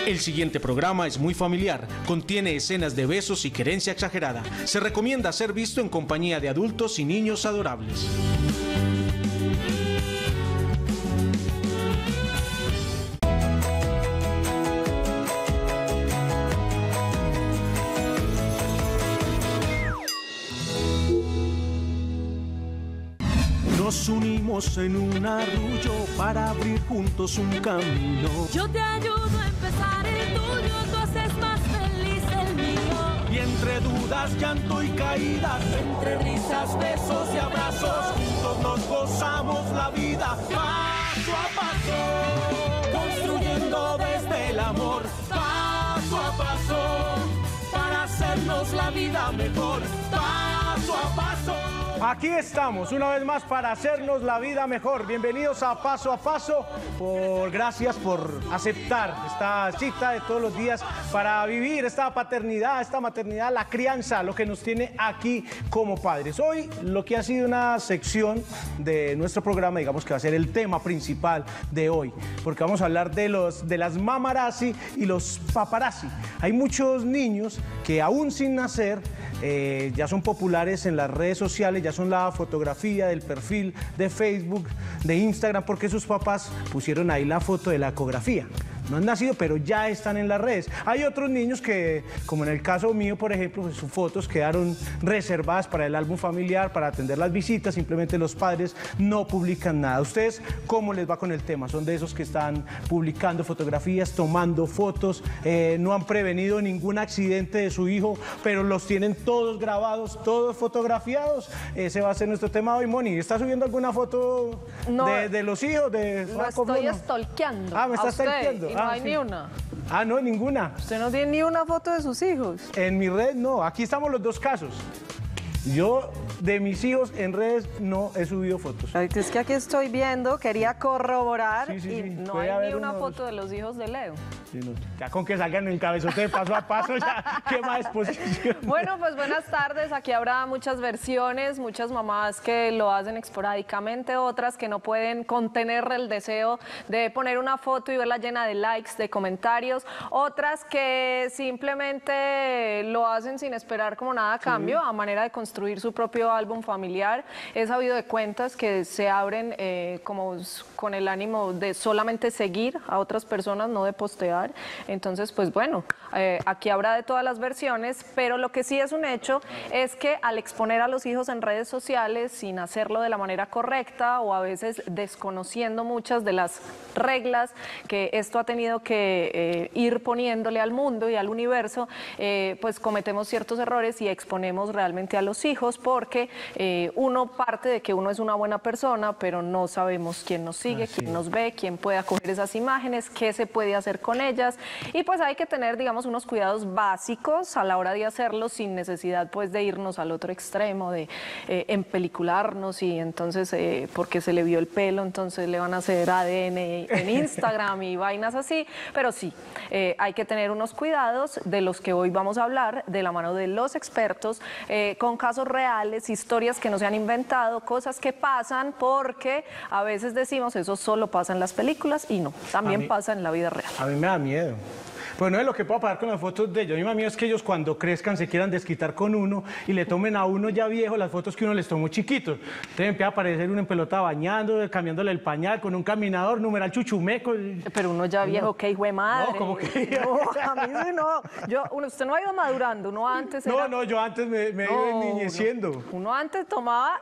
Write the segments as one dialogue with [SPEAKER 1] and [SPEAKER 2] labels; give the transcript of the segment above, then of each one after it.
[SPEAKER 1] El siguiente programa es muy familiar, contiene escenas de besos y querencia exagerada. Se recomienda ser visto en compañía de adultos y niños adorables. Nos unimos en un arrullo para abrir juntos un camino.
[SPEAKER 2] Yo te ayudo a empezar el tuyo, tú haces más feliz el mío.
[SPEAKER 1] Y entre dudas, llanto y caídas, entre risas, besos y abrazos, juntos nos gozamos la vida paso a paso, construyendo desde el amor paso a paso, para hacernos la vida mejor paso a paso.
[SPEAKER 3] Aquí estamos, una vez más, para hacernos la vida mejor. Bienvenidos a Paso. Gracias por aceptar esta cita de todos los días para vivir esta paternidad, esta maternidad, la crianza, lo que nos tiene aquí como padres. Hoy, lo que ha sido una sección de nuestro programa, digamos que va a ser el tema principal de hoy, porque vamos a hablar de las mamarazzi y los paparazzi. Hay muchos niños que aún sin nacer ya son populares en las redes sociales, ya son la fotografía del perfil de Facebook, de Instagram, porque sus papás pusieron ahí la foto de la ecografía. No han nacido, pero ya están en las redes. Hay otros niños que, como en el caso mío, por ejemplo, pues sus fotos quedaron reservadas para el álbum familiar, para atender las visitas, simplemente los padres no publican nada. ¿Ustedes cómo les va con el tema? ¿Son de esos que están publicando fotografías, tomando fotos, no han prevenido ningún accidente de su hijo, pero los tienen todos grabados, todos fotografiados? Ese va a ser nuestro tema hoy. Moni, ¿está subiendo alguna foto de los hijos?
[SPEAKER 4] Lo estoy stalkeando.
[SPEAKER 3] Ah, me está stalkeando.
[SPEAKER 4] No hay ni una.
[SPEAKER 3] Ah, no, ninguna.
[SPEAKER 4] ¿Usted no tiene ni una foto de sus hijos?
[SPEAKER 3] En mi red no, aquí estamos los dos casos. Yo de mis hijos en redes no he subido fotos.
[SPEAKER 4] Es que aquí estoy viendo, quería corroborar y no hay ni una
[SPEAKER 3] unos...
[SPEAKER 4] foto de los hijos de Leo.
[SPEAKER 3] Sí, no, ya con que salgan en el cabezote de Paso a Paso, ya, ¿qué más exposición?
[SPEAKER 4] Bueno, pues buenas tardes. Aquí habrá muchas versiones, muchas mamás que lo hacen esporádicamente, otras que no pueden contener el deseo de poner una foto y verla llena de likes, de comentarios, otras que simplemente lo hacen sin esperar como nada a cambio, a manera de construir su propio álbum familiar. He sabido de cuentas que se abren como con el ánimo de solamente seguir a otras personas, no de postear. Entonces, pues bueno, aquí habrá de todas las versiones, pero lo que sí es un hecho es que al exponer a los hijos en redes sociales sin hacerlo de la manera correcta o a veces desconociendo muchas de las reglas que esto ha tenido que ir poniéndole al mundo y al universo, pues cometemos ciertos errores y exponemos realmente a los hijos porque uno parte de que uno es una buena persona, pero no sabemos quién nos sigue, quién nos ve, quién puede acoger esas imágenes, qué se puede hacer con ellas, y pues hay que tener, digamos, unos cuidados básicos a la hora de hacerlo sin necesidad pues de irnos al otro extremo, de empelicularnos y entonces porque se le vio el pelo, entonces le van a hacer ADN en Instagram y vainas así, pero sí, hay que tener unos cuidados de los que hoy vamos a hablar de la mano de los expertos, con casos reales, historias que no se han inventado, cosas que pasan porque a veces decimos eso solo pasa en las películas y no, también pasa en la vida real.
[SPEAKER 3] A mí me da miedo. Pues no es lo que puedo pasar con las fotos de ellos. A mí me da miedo es que ellos cuando crezcan se quieran desquitar con uno y le tomen a uno ya viejo las fotos que uno les tomó chiquitos. Entonces empieza a aparecer uno en pelota bañando, cambiándole el pañal con un caminador, numeral chuchumeco.
[SPEAKER 4] Pero uno ya viejo, ¿qué hijo de madre?
[SPEAKER 3] No, como que...
[SPEAKER 4] No, a mí sí no. Usted no ha ido madurando, uno antes era...
[SPEAKER 3] No, yo antes me he ido enniñeciendo.
[SPEAKER 4] No. Uno antes tomaba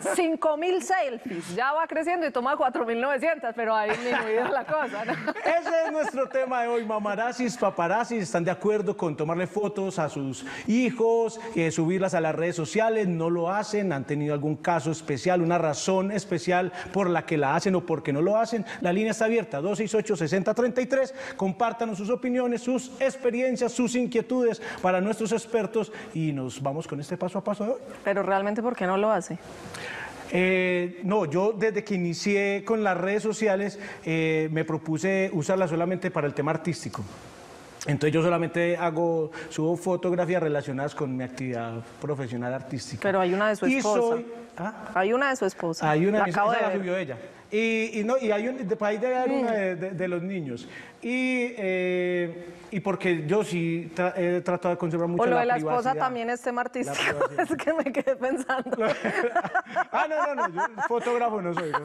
[SPEAKER 4] 5.000 selfies, ya va creciendo y toma 4.900, pero ha disminuido la cosa, ¿no?
[SPEAKER 3] Ese es nuestro tema de hoy, mamarazzis, paparazzis. ¿Están de acuerdo con tomarle fotos a sus hijos, subirlas a las redes sociales? ¿No lo hacen? ¿Han tenido algún caso especial, una razón especial por la que la hacen o por qué no lo hacen? La línea está abierta, 268-6033. Compártanos sus opiniones, sus experiencias, sus inquietudes para nuestros expertos y nos vamos con este paso a paso de hoy.
[SPEAKER 4] Pero realmente, ¿por qué no lo hace?
[SPEAKER 3] No, yo desde que inicié con las redes sociales me propuse usarlas solamente para el tema artístico. Entonces yo solamente subo fotografías relacionadas con mi actividad profesional artística.
[SPEAKER 4] Pero hay una de su esposa.
[SPEAKER 3] ¿Ah?
[SPEAKER 4] Hay una de su esposa.
[SPEAKER 3] Hay una
[SPEAKER 4] la
[SPEAKER 3] de
[SPEAKER 4] acabo de
[SPEAKER 3] esa
[SPEAKER 4] ver.
[SPEAKER 3] la subió ella. Y hay ahí debe haber uno de los niños. Y porque yo sí he tratado de conservar mucho
[SPEAKER 4] O lo
[SPEAKER 3] la
[SPEAKER 4] de la
[SPEAKER 3] privacidad.
[SPEAKER 4] esposa también es tema artístico, es que me quedé pensando.
[SPEAKER 3] No, yo fotógrafo no soy. ¿No?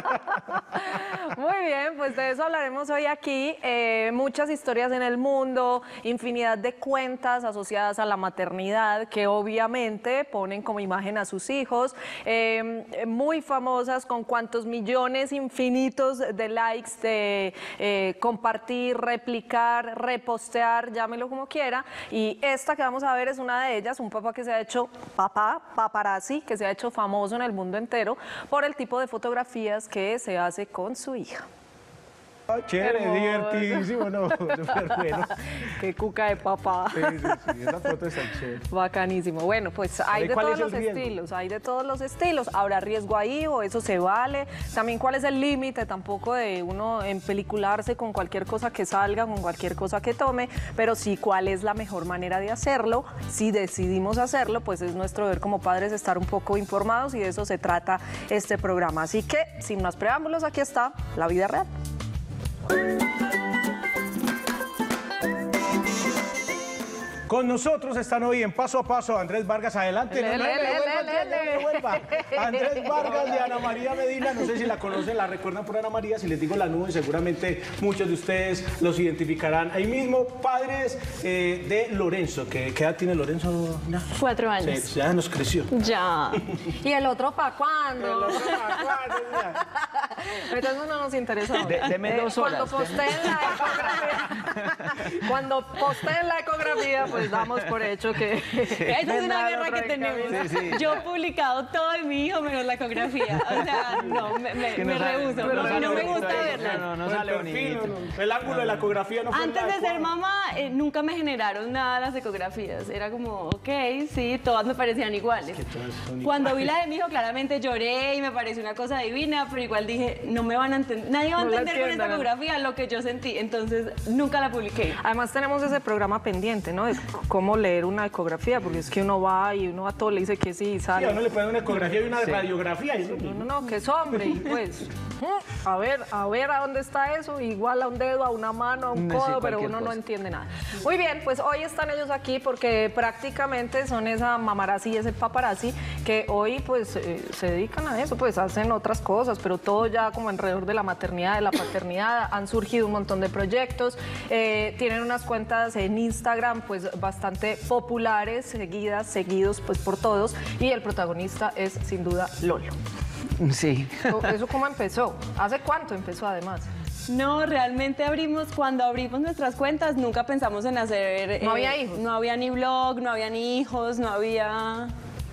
[SPEAKER 4] Muy bien, pues de eso hablaremos hoy aquí. Muchas historias en el mundo, infinidad de cuentas asociadas a la maternidad que obviamente ponen como imagen a sus hijos, muy famosas con cuantos millones infinitos de likes, de compartir, replicar, repostear, llámelo como quiera. Y esta que vamos a ver es una de ellas, un papá que se ha hecho paparazzi, que se ha hecho famoso en el mundo entero por el tipo de fotografías que se hace con su hija.
[SPEAKER 3] Chévere,
[SPEAKER 4] Hermoso.
[SPEAKER 3] divertidísimo, no, súper bueno.
[SPEAKER 4] Qué cuca de papá.
[SPEAKER 3] Sí, esa foto está chévere.
[SPEAKER 4] Bacanísimo. Bueno, pues hay de
[SPEAKER 3] ¿Cuál
[SPEAKER 4] todos
[SPEAKER 3] es el
[SPEAKER 4] los
[SPEAKER 3] riesgo?
[SPEAKER 4] estilos, hay de todos los estilos. ¿Habrá riesgo ahí o eso se vale? También, ¿cuál es el límite? Tampoco de uno empelicularse con cualquier cosa que salga, con cualquier cosa que tome, pero sí cuál es la mejor manera de hacerlo. Si decidimos hacerlo, pues es nuestro deber como padres estar un poco informados y de eso se trata este programa. Así que, sin más preámbulos, aquí está la vida real.
[SPEAKER 3] Con nosotros están hoy en Paso a Paso Andrés Vargas, adelante. No me vuelva. Andrés Vargas de Ana María Medina, no sé si la conocen, la recuerdan por Ana María, si les digo la nube seguramente muchos de ustedes los identificarán. Ahí mismo, padres de Lorenzo, ¿qué edad tiene Lorenzo?
[SPEAKER 5] 4 años.
[SPEAKER 3] Ya nos creció.
[SPEAKER 5] Ya.
[SPEAKER 4] ¿Y el otro para cuándo?
[SPEAKER 3] Entonces
[SPEAKER 4] Entonces no nos interesa.
[SPEAKER 6] Deme 2 horas.
[SPEAKER 4] Cuando posteen la ecografía, pues damos por hecho que...
[SPEAKER 5] Esa es una guerra que tenemos. Yo he publicado todo de mi hijo menos la ecografía. O sea, no, me rehúso. No me gusta verla.
[SPEAKER 6] No sale bonito.
[SPEAKER 3] El ángulo de la ecografía no fue
[SPEAKER 5] Antes de
[SPEAKER 3] adecuado.
[SPEAKER 5] ser mamá, nunca me generaron nada las ecografías. Era como, ok, sí, todas me parecían iguales. Cuando vi la de mi hijo, claramente lloré y me pareció una cosa divina, pero igual dije, no me van a entender, nadie va a
[SPEAKER 4] No la
[SPEAKER 5] entender con esta
[SPEAKER 4] entiendan.
[SPEAKER 5] ecografía lo que yo sentí. Entonces, nunca la publiqué.
[SPEAKER 4] Además tenemos ese programa pendiente, ¿no? De cómo leer una ecografía, porque es que uno va y uno a todo le dice que sí y
[SPEAKER 3] Sí,
[SPEAKER 4] sale.
[SPEAKER 3] a uno le ponen una ecografía y una radiografía. Y es lo mismo.
[SPEAKER 4] No, que es hombre, y pues, a ver a dónde está eso, igual a un dedo, a una mano, a un
[SPEAKER 6] Sí,
[SPEAKER 4] codo, pero
[SPEAKER 6] cualquier
[SPEAKER 4] uno no
[SPEAKER 6] cosa.
[SPEAKER 4] entiende nada. Muy bien, pues hoy están ellos aquí porque prácticamente son esa mamarazzi y ese paparazzi que hoy pues se dedican a eso, pues hacen otras cosas, pero todo ya como alrededor de la maternidad, de la paternidad, han surgido un montón de proyectos, tienen unas cuentas en Instagram pues bastante populares, seguidos pues por todos, y el protagonista es sin duda Lolo.
[SPEAKER 6] Sí.
[SPEAKER 4] ¿Eso cómo empezó? ¿Hace cuánto empezó además?
[SPEAKER 5] No, realmente cuando abrimos nuestras cuentas, nunca pensamos en hacer...
[SPEAKER 4] ¿No había hijos?
[SPEAKER 5] No había ni blog, no había ni hijos, no había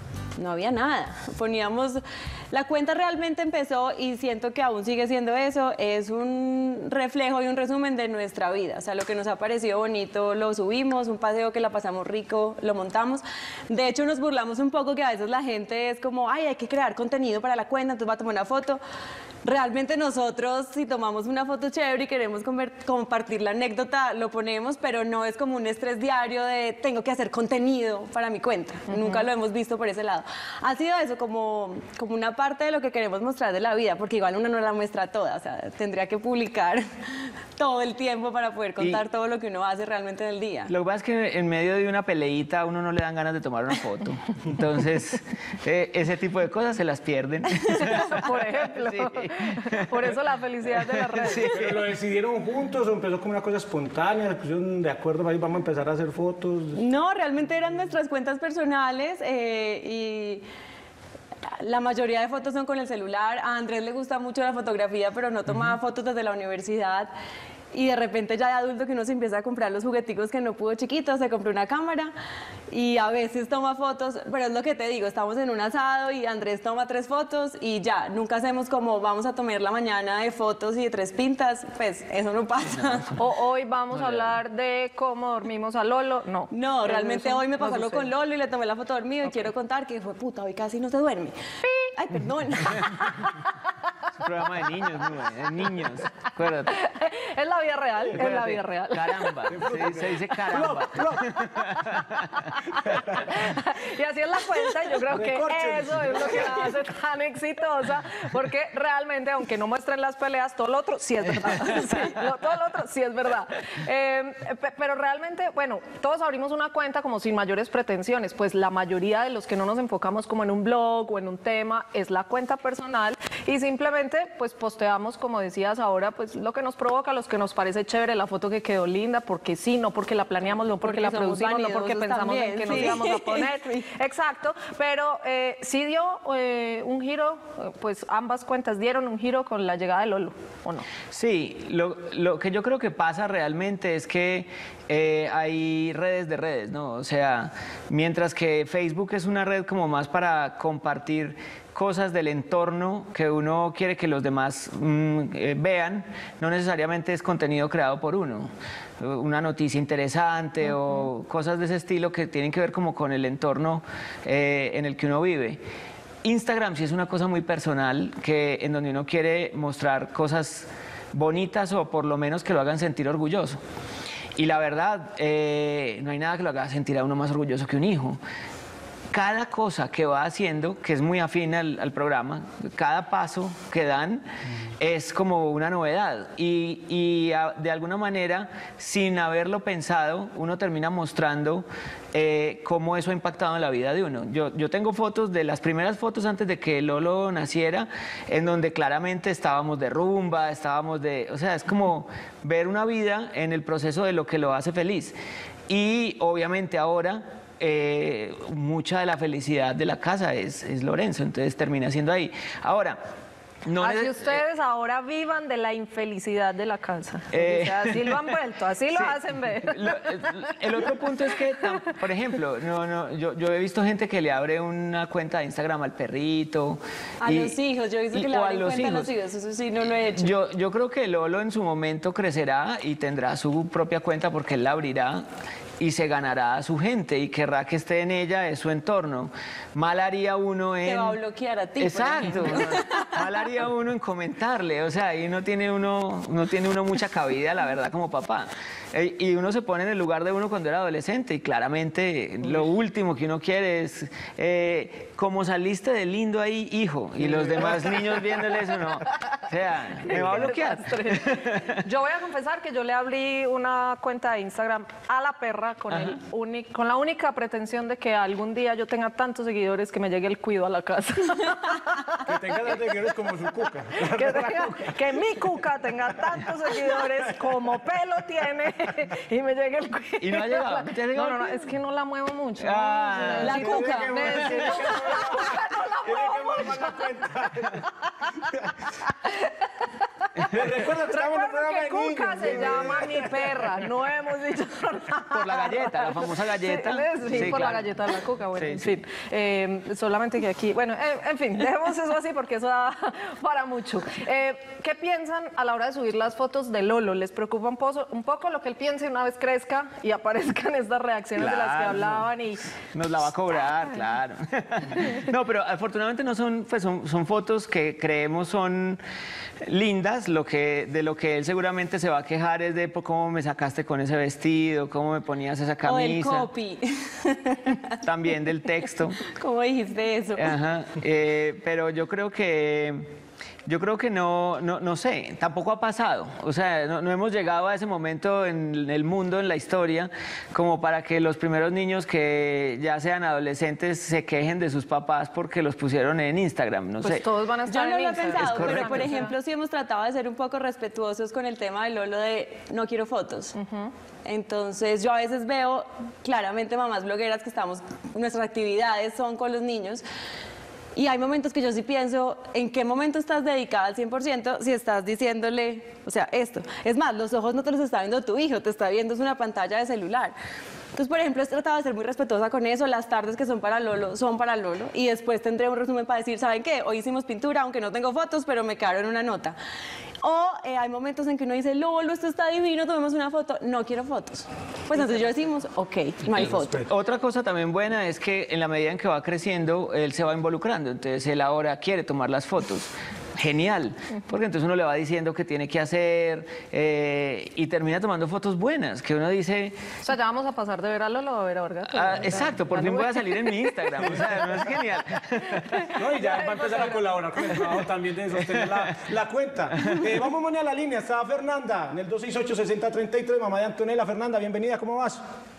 [SPEAKER 5] nada. Poníamos... La cuenta realmente empezó, y siento que aún sigue siendo eso, es un reflejo y un resumen de nuestra vida. O sea, lo que nos ha parecido bonito lo subimos, un paseo que la pasamos rico, lo montamos. De hecho, nos burlamos un poco que a veces la gente es como, ay, hay que crear contenido para la cuenta, entonces va a tomar una foto. Realmente nosotros, si tomamos una foto chévere y queremos compartir la anécdota, lo ponemos, pero no es como un estrés diario de tengo que hacer contenido para mi cuenta. Nunca lo hemos visto por ese lado. Ha sido eso como una parte de lo que queremos mostrar de la vida, porque igual uno no la muestra toda, o sea, tendría que publicar todo el tiempo para poder contar todo lo que uno hace realmente en el día.
[SPEAKER 6] Lo que pasa es que en medio de una peleita a uno no le dan ganas de tomar una foto. Entonces, ese tipo de cosas se las pierden.
[SPEAKER 4] Por ejemplo.
[SPEAKER 6] Sí.
[SPEAKER 4] Por eso la felicidad de las redes.
[SPEAKER 3] ¿Pero lo decidieron juntos o empezó como una cosa espontánea? ¿Se pusieron de acuerdo? Ahí vamos a empezar a hacer fotos.
[SPEAKER 5] No, realmente eran nuestras cuentas personales y la mayoría de fotos son con el celular. A Andrés le gusta mucho la fotografía, pero no tomaba fotos desde la universidad. Y de repente ya de adulto que uno se empieza a comprar los jugueticos que no pudo chiquito, se compró una cámara y a veces toma fotos, pero es lo que te digo, estamos en un asado y Andrés toma 3 fotos y ya, nunca hacemos como vamos a tomar la mañana de fotos y de 3 pintas, pues eso no pasa.
[SPEAKER 4] O hoy vamos a hablar de cómo dormimos a Lolo. No.
[SPEAKER 5] No, realmente
[SPEAKER 4] Eso
[SPEAKER 5] hoy me
[SPEAKER 4] no
[SPEAKER 5] pasó algo
[SPEAKER 4] sucede.
[SPEAKER 5] con Lolo y le tomé la foto dormido y quiero contar que fue puta, hoy casi no se duerme. Ay, perdón.
[SPEAKER 6] Es un programa de niños, muy bueno, de niños. Acuérdate.
[SPEAKER 4] Es la vida real, es la
[SPEAKER 6] Acuérdate,
[SPEAKER 4] vida real.
[SPEAKER 6] Caramba, se dice caramba.
[SPEAKER 4] Y así es la cuenta, y yo creo que
[SPEAKER 3] Recorchen.
[SPEAKER 4] eso es lo que la hace tan exitosa, porque realmente, aunque no muestren las peleas, todo lo otro sí es verdad. Sí, todo lo otro sí es verdad. Pero realmente, bueno, todos abrimos una cuenta como sin mayores pretensiones, pues la mayoría de los que no nos enfocamos como en un blog o en un tema es la cuenta personal y simplemente pues posteamos, como decías ahora, pues lo que nos provoca, los que nos parece chévere, la foto que quedó linda, porque sí, no porque la planeamos, no porque la
[SPEAKER 5] somos
[SPEAKER 4] producimos, no porque
[SPEAKER 5] vanidosos
[SPEAKER 4] pensamos en
[SPEAKER 5] también,
[SPEAKER 4] que nos
[SPEAKER 5] sí.
[SPEAKER 4] íbamos a poner. Exacto, pero sí dio un giro, pues ambas cuentas dieron un giro con la llegada de Lolo, ¿o no?
[SPEAKER 6] Sí, lo que yo creo que pasa realmente es que hay redes de redes, ¿no? O sea, mientras que Facebook es una red como más para compartir cosas del entorno que uno quiere que los demás vean, no necesariamente es contenido creado por uno. Una noticia interesante o cosas de ese estilo que tienen que ver como con el entorno en el que uno vive. Instagram sí es una cosa muy personal, en donde uno quiere mostrar cosas bonitas o por lo menos que lo hagan sentir orgulloso. Y la verdad, no hay nada que lo haga sentir a uno más orgulloso que un hijo. Cada cosa que va haciendo, que es muy afín al programa, cada paso que dan es como una novedad y de alguna manera, sin haberlo pensado, uno termina mostrando cómo eso ha impactado en la vida de uno. Yo tengo fotos de las primeras fotos antes de que Lolo naciera, en donde claramente estábamos de rumba, o sea, es como ver una vida en el proceso de lo que lo hace feliz. Y obviamente ahora mucha de la felicidad de la casa es Lorenzo, entonces termina siendo ahí. Ahora, no
[SPEAKER 4] así ustedes ahora vivan de la infelicidad de la casa. O sea, así lo han vuelto, así lo hacen ver.
[SPEAKER 6] El otro punto es que, por ejemplo, yo he visto gente que le abre una cuenta de Instagram al perrito.
[SPEAKER 5] A los hijos, yo he visto que le abren cuenta a los hijos, eso sí no lo he hecho.
[SPEAKER 6] Yo creo que Lolo en su momento crecerá y tendrá su propia cuenta porque él la abrirá y se ganará a su gente y querrá que esté en ella, es su entorno. Mal haría uno en...
[SPEAKER 5] Te va a bloquear a ti.
[SPEAKER 6] Exacto. Mal haría uno en comentarle, o sea, ahí no tiene uno mucha cabida, la verdad, como papá. Y uno se pone en el lugar de uno cuando era adolescente y claramente lo último que uno quiere es como saliste de lindo ahí, hijo, y los demás niños viéndole eso, no. O sea, me va a bloquear.
[SPEAKER 4] Yo voy a confesar que yo le abrí una cuenta de Instagram a la perra con la única pretensión de que algún día yo tenga tantos seguidores que me llegue el cuido a la casa.
[SPEAKER 3] Que tenga tantos seguidores como su cuca.
[SPEAKER 4] Que mi cuca tenga tantos seguidores como Pelo tiene y me llegue el cuido.
[SPEAKER 6] ¿Y no ha llegado? ¿Te ha llegado
[SPEAKER 4] No,
[SPEAKER 6] el cuido?
[SPEAKER 4] es que no la muevo mucho.
[SPEAKER 6] Ah,
[SPEAKER 5] La
[SPEAKER 4] Necesito-
[SPEAKER 5] cuca.
[SPEAKER 4] necesito-
[SPEAKER 3] Recuerda que estamos en un
[SPEAKER 4] Recuerdo
[SPEAKER 3] programa
[SPEAKER 4] que
[SPEAKER 3] de
[SPEAKER 4] Cuca
[SPEAKER 3] niños.
[SPEAKER 4] se llama mi perra, no hemos dicho nada.
[SPEAKER 6] Por la galleta, la famosa galleta.
[SPEAKER 4] Sí,
[SPEAKER 6] Sí,
[SPEAKER 4] por la
[SPEAKER 6] claro.
[SPEAKER 4] galleta de la Cuca, bueno,
[SPEAKER 6] Sí,
[SPEAKER 4] en
[SPEAKER 6] sí.
[SPEAKER 4] fin. Solamente que aquí, bueno, en fin, dejemos eso así porque eso da para mucho. ¿Qué piensan a la hora de subir las fotos de Lolo? ¿Les preocupa un poco lo que él piense una vez crezca y aparezcan estas reacciones de las que
[SPEAKER 6] Claro.
[SPEAKER 4] hablaban? Y
[SPEAKER 6] Nos la va a cobrar, claro. No, pero afortunadamente no son, pues son fotos que creemos son lindas. De lo que él seguramente se va a quejar es de cómo me sacaste con ese vestido, cómo me ponías esa
[SPEAKER 5] O el
[SPEAKER 6] camisa.
[SPEAKER 5] copy.
[SPEAKER 6] También del texto.
[SPEAKER 5] ¿Cómo dijiste eso?
[SPEAKER 6] Ajá. Pero yo creo que no sé, tampoco ha pasado. O sea, no hemos llegado a ese momento en el mundo, en la historia, como para que los primeros niños que ya sean adolescentes se quejen de sus papás porque los pusieron en Instagram, no
[SPEAKER 4] pues
[SPEAKER 6] sé.
[SPEAKER 4] todos van a
[SPEAKER 5] Yo
[SPEAKER 4] estar
[SPEAKER 5] no
[SPEAKER 4] en
[SPEAKER 5] lo he
[SPEAKER 4] Instagram.
[SPEAKER 5] pensado, pero
[SPEAKER 6] correcto.
[SPEAKER 5] por ejemplo sí hemos tratado de ser un poco respetuosos con el tema de Lolo de no quiero fotos. Entonces yo a veces veo claramente mamás blogueras que nuestras actividades son con los niños. Y hay momentos que yo sí pienso, ¿en qué momento estás dedicada al 100% si estás diciéndole, o sea, esto? Es más, los ojos no te los está viendo tu hijo, te está viendo es una pantalla de celular. Entonces, por ejemplo, he tratado de ser muy respetuosa con eso. Las tardes que son para Lolo, son para Lolo. Y después tendré un resumen para decir, ¿saben qué? Hoy hicimos pintura, aunque no tengo fotos, pero me quedaron una nota. O hay momentos en que uno dice, Lolo, esto está divino, tomemos una foto. No quiero fotos. Pues entonces yo decimos, ok, no hay foto.
[SPEAKER 6] Otra cosa también buena es que en la medida en que va creciendo, él se va involucrando. Entonces él ahora quiere tomar las fotos. genial, porque entonces uno le va diciendo qué tiene que hacer y termina tomando fotos buenas, que uno dice...
[SPEAKER 4] O sea, ya vamos a pasar de ver a Lolo a ver a Orga.
[SPEAKER 6] Exacto, por fin voy a salir en mi Instagram, o sea, no es genial.
[SPEAKER 3] No, y ya va a empezar a colaborar con el trabajo también de sostener la cuenta. Vamos a la línea, está Fernanda en el 268-6033, mamá de Antonella. Fernanda, bienvenida, ¿cómo vas?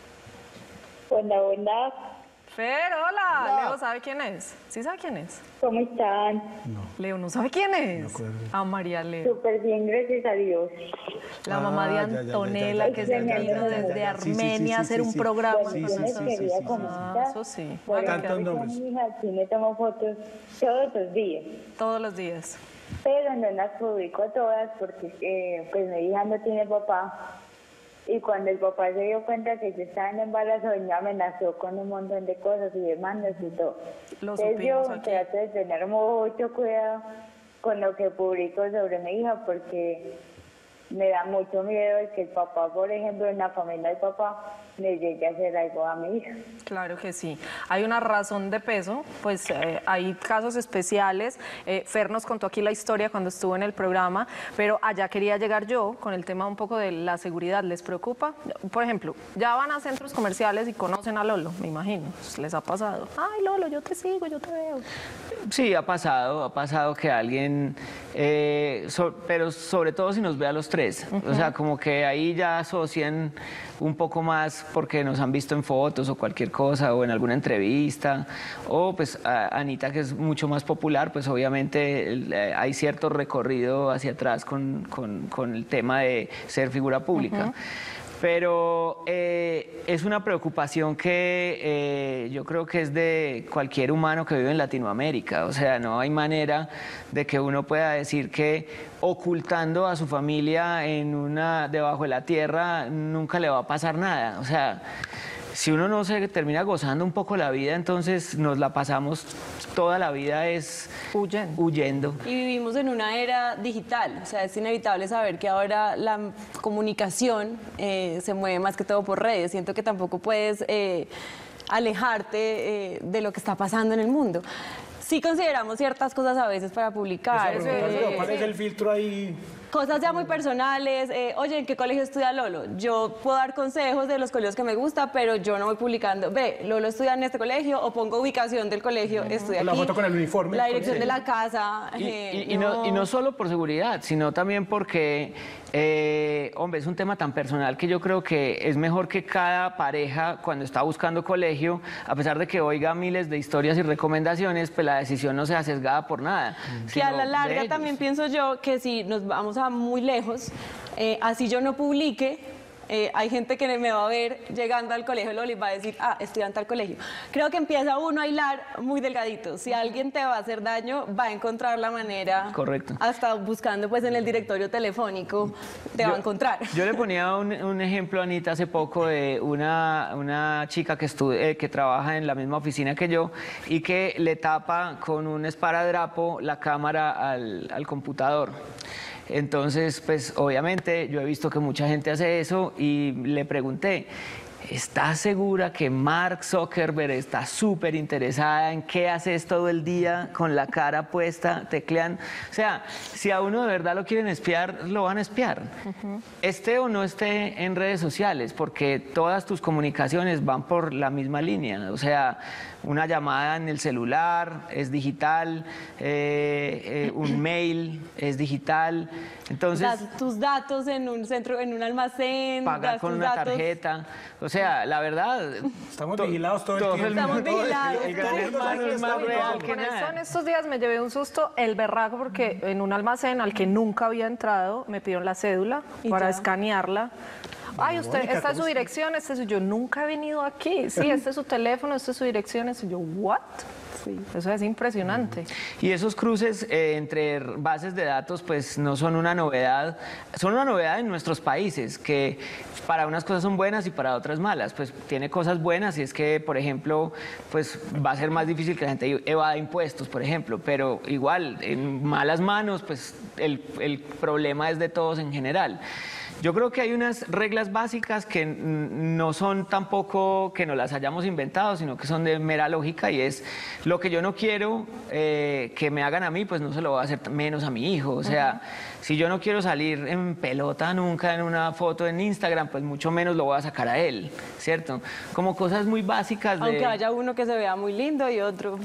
[SPEAKER 7] Hola, hola.
[SPEAKER 4] Fer, hola.
[SPEAKER 3] Hola.
[SPEAKER 4] Leo, ¿sabe quién es? ¿Sí sabe quién es?
[SPEAKER 7] ¿Cómo están?
[SPEAKER 4] Leo, ¿no sabe quién es? A María Leo.
[SPEAKER 7] Súper bien, gracias a Dios.
[SPEAKER 4] La mamá de Antonella, que se vino desde Armenia a hacer un programa.
[SPEAKER 7] Bueno, yo les quería comentar.
[SPEAKER 4] Eso sí.
[SPEAKER 7] Bueno,
[SPEAKER 3] Tantos
[SPEAKER 7] que
[SPEAKER 3] nombres.
[SPEAKER 7] mi hija sí me tomo fotos todos los días,
[SPEAKER 4] Todos los días.
[SPEAKER 7] pero no las publico todas porque pues mi hija no tiene papá. Y cuando el papá se dio cuenta que yo estaba en embarazo, él me amenazó con un montón de cosas y demandas y todo.
[SPEAKER 4] Lo
[SPEAKER 7] Entonces yo
[SPEAKER 4] supimos aquí.
[SPEAKER 7] trato de tener mucho cuidado con lo que publico sobre mi hija porque me da mucho miedo de que el papá, por ejemplo, en la familia del papá, le llegue a hacer algo a mi hija.
[SPEAKER 4] Claro que sí. Hay una razón de peso, pues hay casos especiales. Fer nos contó aquí la historia cuando estuvo en el programa, pero allá quería llegar yo con el tema un poco de la seguridad. ¿Les preocupa? Por ejemplo, ya van a centros comerciales y conocen a Lolo, me imagino. ¿Les ha pasado? Ay, Lolo, yo te sigo, yo te veo.
[SPEAKER 6] Sí, ha pasado que alguien, pero sobre todo si nos ve a los tres, o sea, como que ahí ya asocian un poco más porque nos han visto en fotos o cualquier cosa o en alguna entrevista, o pues a Anita, que es mucho más popular, pues obviamente hay cierto recorrido hacia atrás con el tema de ser figura pública. Pero es una preocupación que yo creo que es de cualquier humano que vive en Latinoamérica. O sea, no hay manera de que uno pueda decir que ocultando a su familia debajo de la tierra nunca le va a pasar nada. O sea, si uno no se termina gozando un poco la vida, entonces nos la pasamos toda la vida es huyendo.
[SPEAKER 5] Y vivimos en una era digital, o sea, es inevitable saber que ahora la comunicación se mueve más que todo por redes. Siento que tampoco puedes alejarte de lo que está pasando en el mundo. Sí consideramos ciertas cosas a veces para publicar.
[SPEAKER 3] ¿Cuál es el filtro ahí?
[SPEAKER 5] Cosas ya muy personales, oye, ¿en qué colegio estudia Lolo? Yo puedo dar consejos de los colegios que me gusta, pero yo no voy publicando, ve, Lolo estudia en este colegio, o pongo ubicación del colegio, estudia aquí.
[SPEAKER 3] La foto con el uniforme.
[SPEAKER 5] La dirección de la casa.
[SPEAKER 6] Y no solo por seguridad, sino también porque, hombre, es un tema tan personal que yo creo que es mejor que cada pareja, cuando está buscando colegio, a pesar de que oiga miles de historias y recomendaciones, pues la decisión no sea sesgada por nada.
[SPEAKER 5] Que a la larga también pienso yo que si nos vamos a muy lejos, así yo no publique, hay gente que me va a ver llegando al colegio Lolo y va a decir, estudiante al colegio. Creo que empieza uno a hilar muy delgadito. Si alguien te va a hacer daño, va a encontrar la manera.
[SPEAKER 6] Correcto.
[SPEAKER 5] Hasta buscando pues en el directorio telefónico, te va a encontrar.
[SPEAKER 6] Yo le ponía un ejemplo, Anita, hace poco de una chica que trabaja en la misma oficina que yo y que le tapa con un esparadrapo la cámara al computador. Entonces, pues obviamente yo he visto que mucha gente hace eso y le pregunté, ¿estás segura que Mark Zuckerberg está súper interesada en qué haces todo el día con la cara puesta, tecleando? O sea, si a uno de verdad lo quieren espiar, lo van a espiar. Esté o no esté en redes sociales, porque todas tus comunicaciones van por la misma línea. O sea, una llamada en el celular es digital, un mail es digital. Entonces,
[SPEAKER 5] das tus datos en un centro, en un almacén.
[SPEAKER 6] Pagar con una tarjeta. O sea, la verdad.
[SPEAKER 3] Estamos vigilados todo el tiempo.
[SPEAKER 5] Estamos vigilados.
[SPEAKER 6] El gran hermano es más real que
[SPEAKER 4] Con eso
[SPEAKER 6] nada.
[SPEAKER 4] en estos días me llevé un susto, el berraco, porque en un almacén al que nunca había entrado me pidieron la cédula
[SPEAKER 5] ¿Y
[SPEAKER 4] para
[SPEAKER 5] ya?
[SPEAKER 4] escanearla. Ay, usted,
[SPEAKER 3] Mónica,
[SPEAKER 4] esta es su
[SPEAKER 3] ¿cómo
[SPEAKER 4] dirección, yo nunca he venido aquí. Sí, este es su teléfono, esta es su dirección. Y yo, ¿what? Sí, eso es impresionante.
[SPEAKER 6] Y esos cruces entre bases de datos pues no son una novedad, son una novedad en nuestros países, que para unas cosas son buenas y para otras malas. Pues tiene cosas buenas y es que, por ejemplo, pues va a ser más difícil que la gente evada impuestos, por ejemplo, pero igual, en malas manos, pues el problema es de todos en general. Yo creo que hay unas reglas básicas que no son tampoco que nos las hayamos inventado, sino que son de mera lógica, y es lo que yo no quiero que me hagan a mí, pues no se lo voy a hacer menos a mi hijo. O sea, si yo no quiero salir en pelota nunca en una foto en Instagram, pues mucho menos lo voy a sacar a él, ¿cierto? Como cosas muy básicas de...
[SPEAKER 5] Aunque haya uno que se vea muy lindo y otro...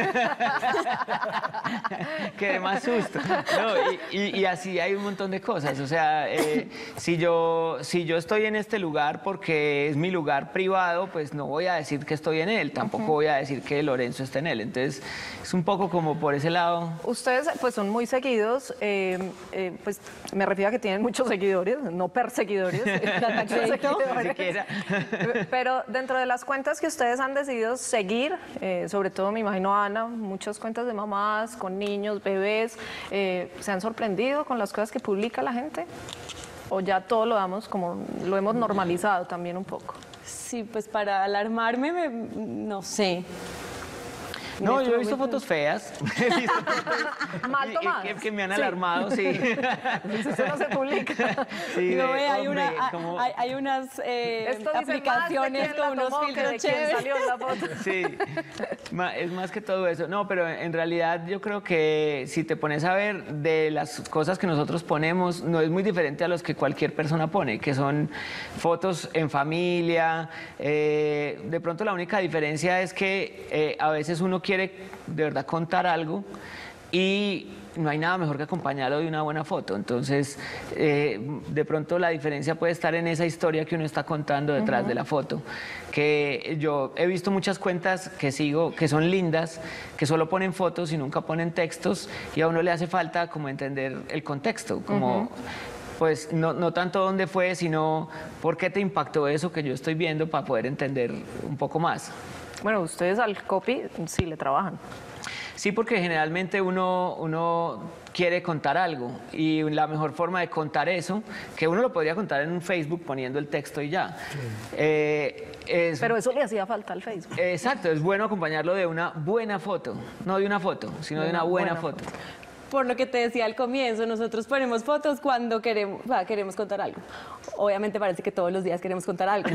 [SPEAKER 6] que dé más susto. No, y así hay un montón de cosas. O sea, si yo estoy en este lugar porque es mi lugar privado, pues no voy a decir que estoy en él, tampoco voy a decir que Lorenzo está en él. Entonces, es un poco como por ese lado.
[SPEAKER 4] Ustedes pues son muy seguidos, pues me refiero a que tienen muchos seguidores, no perseguidores,
[SPEAKER 6] Ni siquiera.
[SPEAKER 4] pero dentro de las cuentas que ustedes han decidido seguir, sobre todo me imagino a Ana, muchas cuentas de mamás con niños, bebés, ¿se han sorprendido con las cosas que publica la gente? ¿O ya todo lo damos como, lo hemos normalizado también un poco?
[SPEAKER 5] Sí, pues para alarmarme, no sé.
[SPEAKER 6] No,
[SPEAKER 5] En
[SPEAKER 6] yo he
[SPEAKER 5] este
[SPEAKER 6] visto
[SPEAKER 5] momento-
[SPEAKER 6] fotos feas. He visto fotos
[SPEAKER 4] Mal tomadas.
[SPEAKER 6] que me han alarmado, sí.
[SPEAKER 4] Eso no se publica.
[SPEAKER 6] Sí,
[SPEAKER 5] No,
[SPEAKER 6] de,
[SPEAKER 5] hay,
[SPEAKER 6] hombre,
[SPEAKER 5] una,
[SPEAKER 6] como-
[SPEAKER 5] hay unas
[SPEAKER 4] Esto dice
[SPEAKER 5] aplicaciones
[SPEAKER 4] más de quién
[SPEAKER 5] con
[SPEAKER 4] la
[SPEAKER 5] unos
[SPEAKER 4] tomó que de
[SPEAKER 5] filtros
[SPEAKER 4] quién
[SPEAKER 5] chéveres.
[SPEAKER 4] salió la foto.
[SPEAKER 6] Sí, es más que todo eso. No, pero en realidad yo creo que si te pones a ver de las cosas que nosotros ponemos, no es muy diferente a los que cualquier persona pone, que son fotos en familia. De pronto la única diferencia es que a veces uno quiere de verdad contar algo y no hay nada mejor que acompañarlo de una buena foto. Entonces, de pronto la diferencia puede estar en esa historia que uno está contando detrás de la foto. Que yo he visto muchas cuentas que sigo, que son lindas, que solo ponen fotos y nunca ponen textos, y a uno le hace falta como entender el contexto, como... Pues no tanto dónde fue, sino por qué te impactó eso que yo estoy viendo para poder entender un poco más.
[SPEAKER 4] Bueno, ustedes al copy sí le trabajan.
[SPEAKER 6] Sí, porque generalmente uno quiere contar algo, y la mejor forma de contar eso, que uno lo podría contar en un Facebook poniendo el texto y ya, es...
[SPEAKER 4] Pero eso le hacía falta al Facebook.
[SPEAKER 6] Exacto, es bueno acompañarlo de una buena foto, no de una foto, sino de una buena foto.
[SPEAKER 5] Por lo que te decía al comienzo, nosotros ponemos fotos cuando queremos contar algo. Obviamente parece que todos los días queremos contar algo.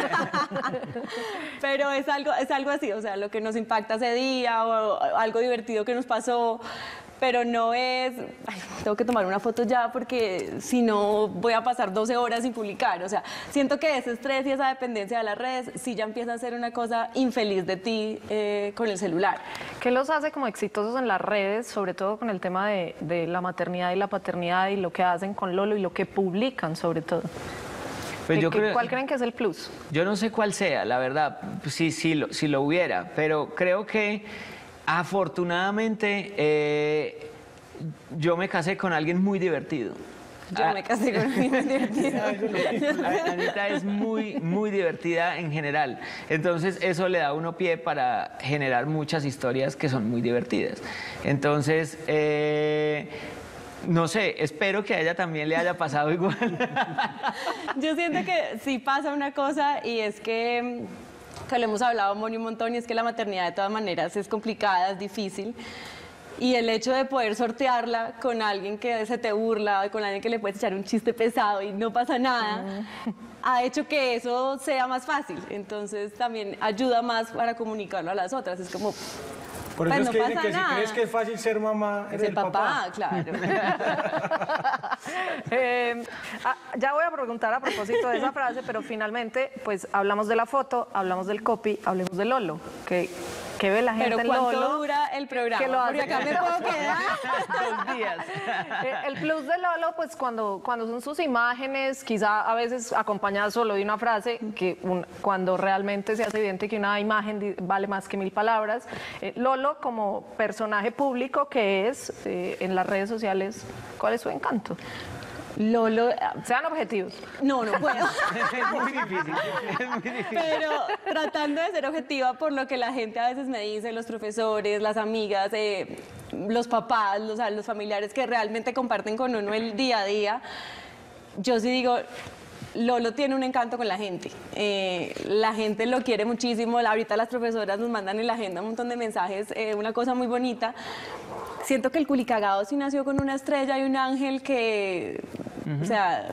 [SPEAKER 5] Pero es algo así, o sea, lo que nos impacta ese día o algo divertido que nos pasó. Pero no es, ay, tengo que tomar una foto ya porque si no voy a pasar 12 horas sin publicar. O sea, siento que ese estrés y esa dependencia de las redes sí ya empieza a ser una cosa infeliz de ti con el celular.
[SPEAKER 4] ¿Qué los hace como exitosos en las redes, sobre todo con el tema de la maternidad y la paternidad y lo que hacen con Lolo y lo que publican sobre todo?
[SPEAKER 6] Pues yo creo,
[SPEAKER 4] ¿Cuál creen que es el plus?
[SPEAKER 6] yo no sé cuál sea, la verdad, si lo hubiera, pero creo que afortunadamente yo me casé con alguien muy divertido.
[SPEAKER 5] Yo me casé con mi divertido.
[SPEAKER 6] Anita es muy, muy divertida en general. Entonces, eso le da a uno pie para generar muchas historias que son muy divertidas. Entonces, no sé, espero que a ella también le haya pasado igual.
[SPEAKER 5] Yo siento que sí pasa una cosa y es que lo hemos hablado Moni un montón, y es que la maternidad de todas maneras es complicada, es difícil. Y el hecho de poder sortearla con alguien que se te burla, con alguien que le puedes echar un chiste pesado y no pasa nada, ha hecho que eso sea más fácil. Entonces también ayuda más para comunicarlo a las otras. Es como,
[SPEAKER 3] Por eso
[SPEAKER 5] pues
[SPEAKER 3] es
[SPEAKER 5] no
[SPEAKER 3] que dicen
[SPEAKER 5] pasa
[SPEAKER 3] que si
[SPEAKER 5] nada.
[SPEAKER 3] crees que es fácil ser mamá,
[SPEAKER 5] es
[SPEAKER 3] eres
[SPEAKER 5] el papá, claro.
[SPEAKER 4] Ya voy a preguntar a propósito de esa frase, pero finalmente, pues hablamos de la foto, hablamos del copy, hablemos de Lolo. ¿Qué ve la gente
[SPEAKER 5] Pero
[SPEAKER 4] en
[SPEAKER 5] ¿cuánto
[SPEAKER 4] Lolo?
[SPEAKER 5] dura el programa?
[SPEAKER 4] Que lo hace.
[SPEAKER 5] Porque acá me puedo quedar.
[SPEAKER 6] 2 días.
[SPEAKER 4] El plus de Lolo, pues cuando son sus imágenes, quizá a veces acompañadas solo de una frase, que cuando realmente se hace evidente que una imagen vale más que 1000 palabras. Lolo, como personaje público que es en las redes sociales, ¿cuál es su encanto?
[SPEAKER 5] Lolo,
[SPEAKER 4] Sean objetivos.
[SPEAKER 5] no puedo.
[SPEAKER 6] Es muy difícil, es muy difícil.
[SPEAKER 5] Pero tratando de ser objetiva por lo que la gente a veces me dice, los profesores, las amigas, los papás, los familiares que realmente comparten con uno el día a día, yo sí digo, Lolo tiene un encanto con la gente. La gente lo quiere muchísimo. Ahorita las profesoras nos mandan en la agenda un montón de mensajes, una cosa muy bonita. Siento que el Culicagado sí nació con una estrella y un ángel que, o sea,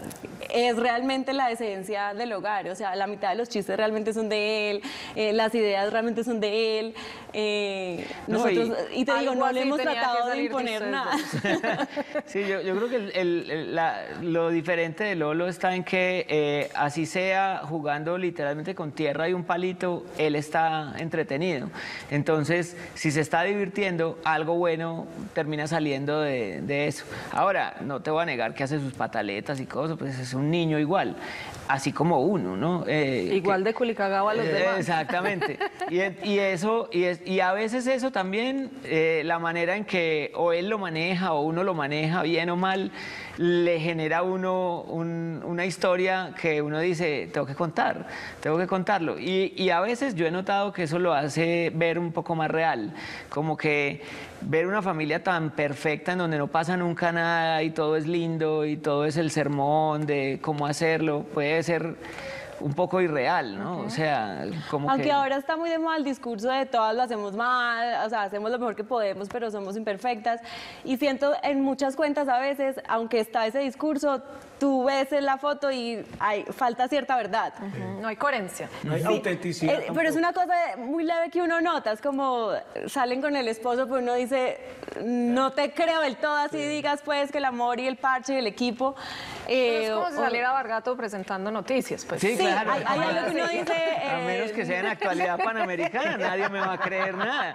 [SPEAKER 5] es realmente la esencia del hogar. O sea, la mitad de los chistes realmente son de él, las ideas realmente son de él. Nosotros, y te digo,
[SPEAKER 4] algo
[SPEAKER 5] no le
[SPEAKER 4] así
[SPEAKER 5] hemos
[SPEAKER 4] tenía que
[SPEAKER 5] tratado de
[SPEAKER 4] salir de
[SPEAKER 5] imponer
[SPEAKER 4] ustedes
[SPEAKER 5] nada.
[SPEAKER 6] Sí, yo creo que lo diferente de Lolo está en que así sea jugando literalmente con tierra y un palito, él está entretenido. Entonces, si se está divirtiendo, algo bueno termina saliendo de eso. Ahora, no te voy a negar que hace sus pataletas y cosas, pues es un niño igual, así como uno, ¿no?
[SPEAKER 4] Igual de culicagado a los demás.
[SPEAKER 6] Exactamente. Y a veces eso también, la manera en que o él lo maneja o uno lo maneja bien o mal, le genera a uno una historia que uno dice, tengo que contarlo. Y a veces yo he notado que eso lo hace ver un poco más real, como que ver una familia tan perfecta en donde no pasa nunca nada y todo es lindo y todo es el sermón de cómo hacerlo, puede ser un poco irreal, ¿no? O sea, como
[SPEAKER 5] Aunque
[SPEAKER 6] que...
[SPEAKER 5] ahora está muy de moda el discurso de todas lo hacemos mal, o sea, hacemos lo mejor que podemos, pero somos imperfectas. Y siento en muchas cuentas a veces, aunque está ese discurso, tú ves en la foto y falta cierta verdad.
[SPEAKER 4] No hay coherencia.
[SPEAKER 3] No hay autenticidad.
[SPEAKER 5] Pero es una cosa muy leve que uno nota, es como salen con el esposo, pues uno dice, no te creo del todo, así digas pues que el amor y el parche y el equipo.
[SPEAKER 4] Es como si saliera Vargato presentando noticias, pues.
[SPEAKER 6] Sí, claro.
[SPEAKER 5] hay algo que uno dice...
[SPEAKER 6] A menos que sea en actualidad panamericana, nadie me va a creer nada.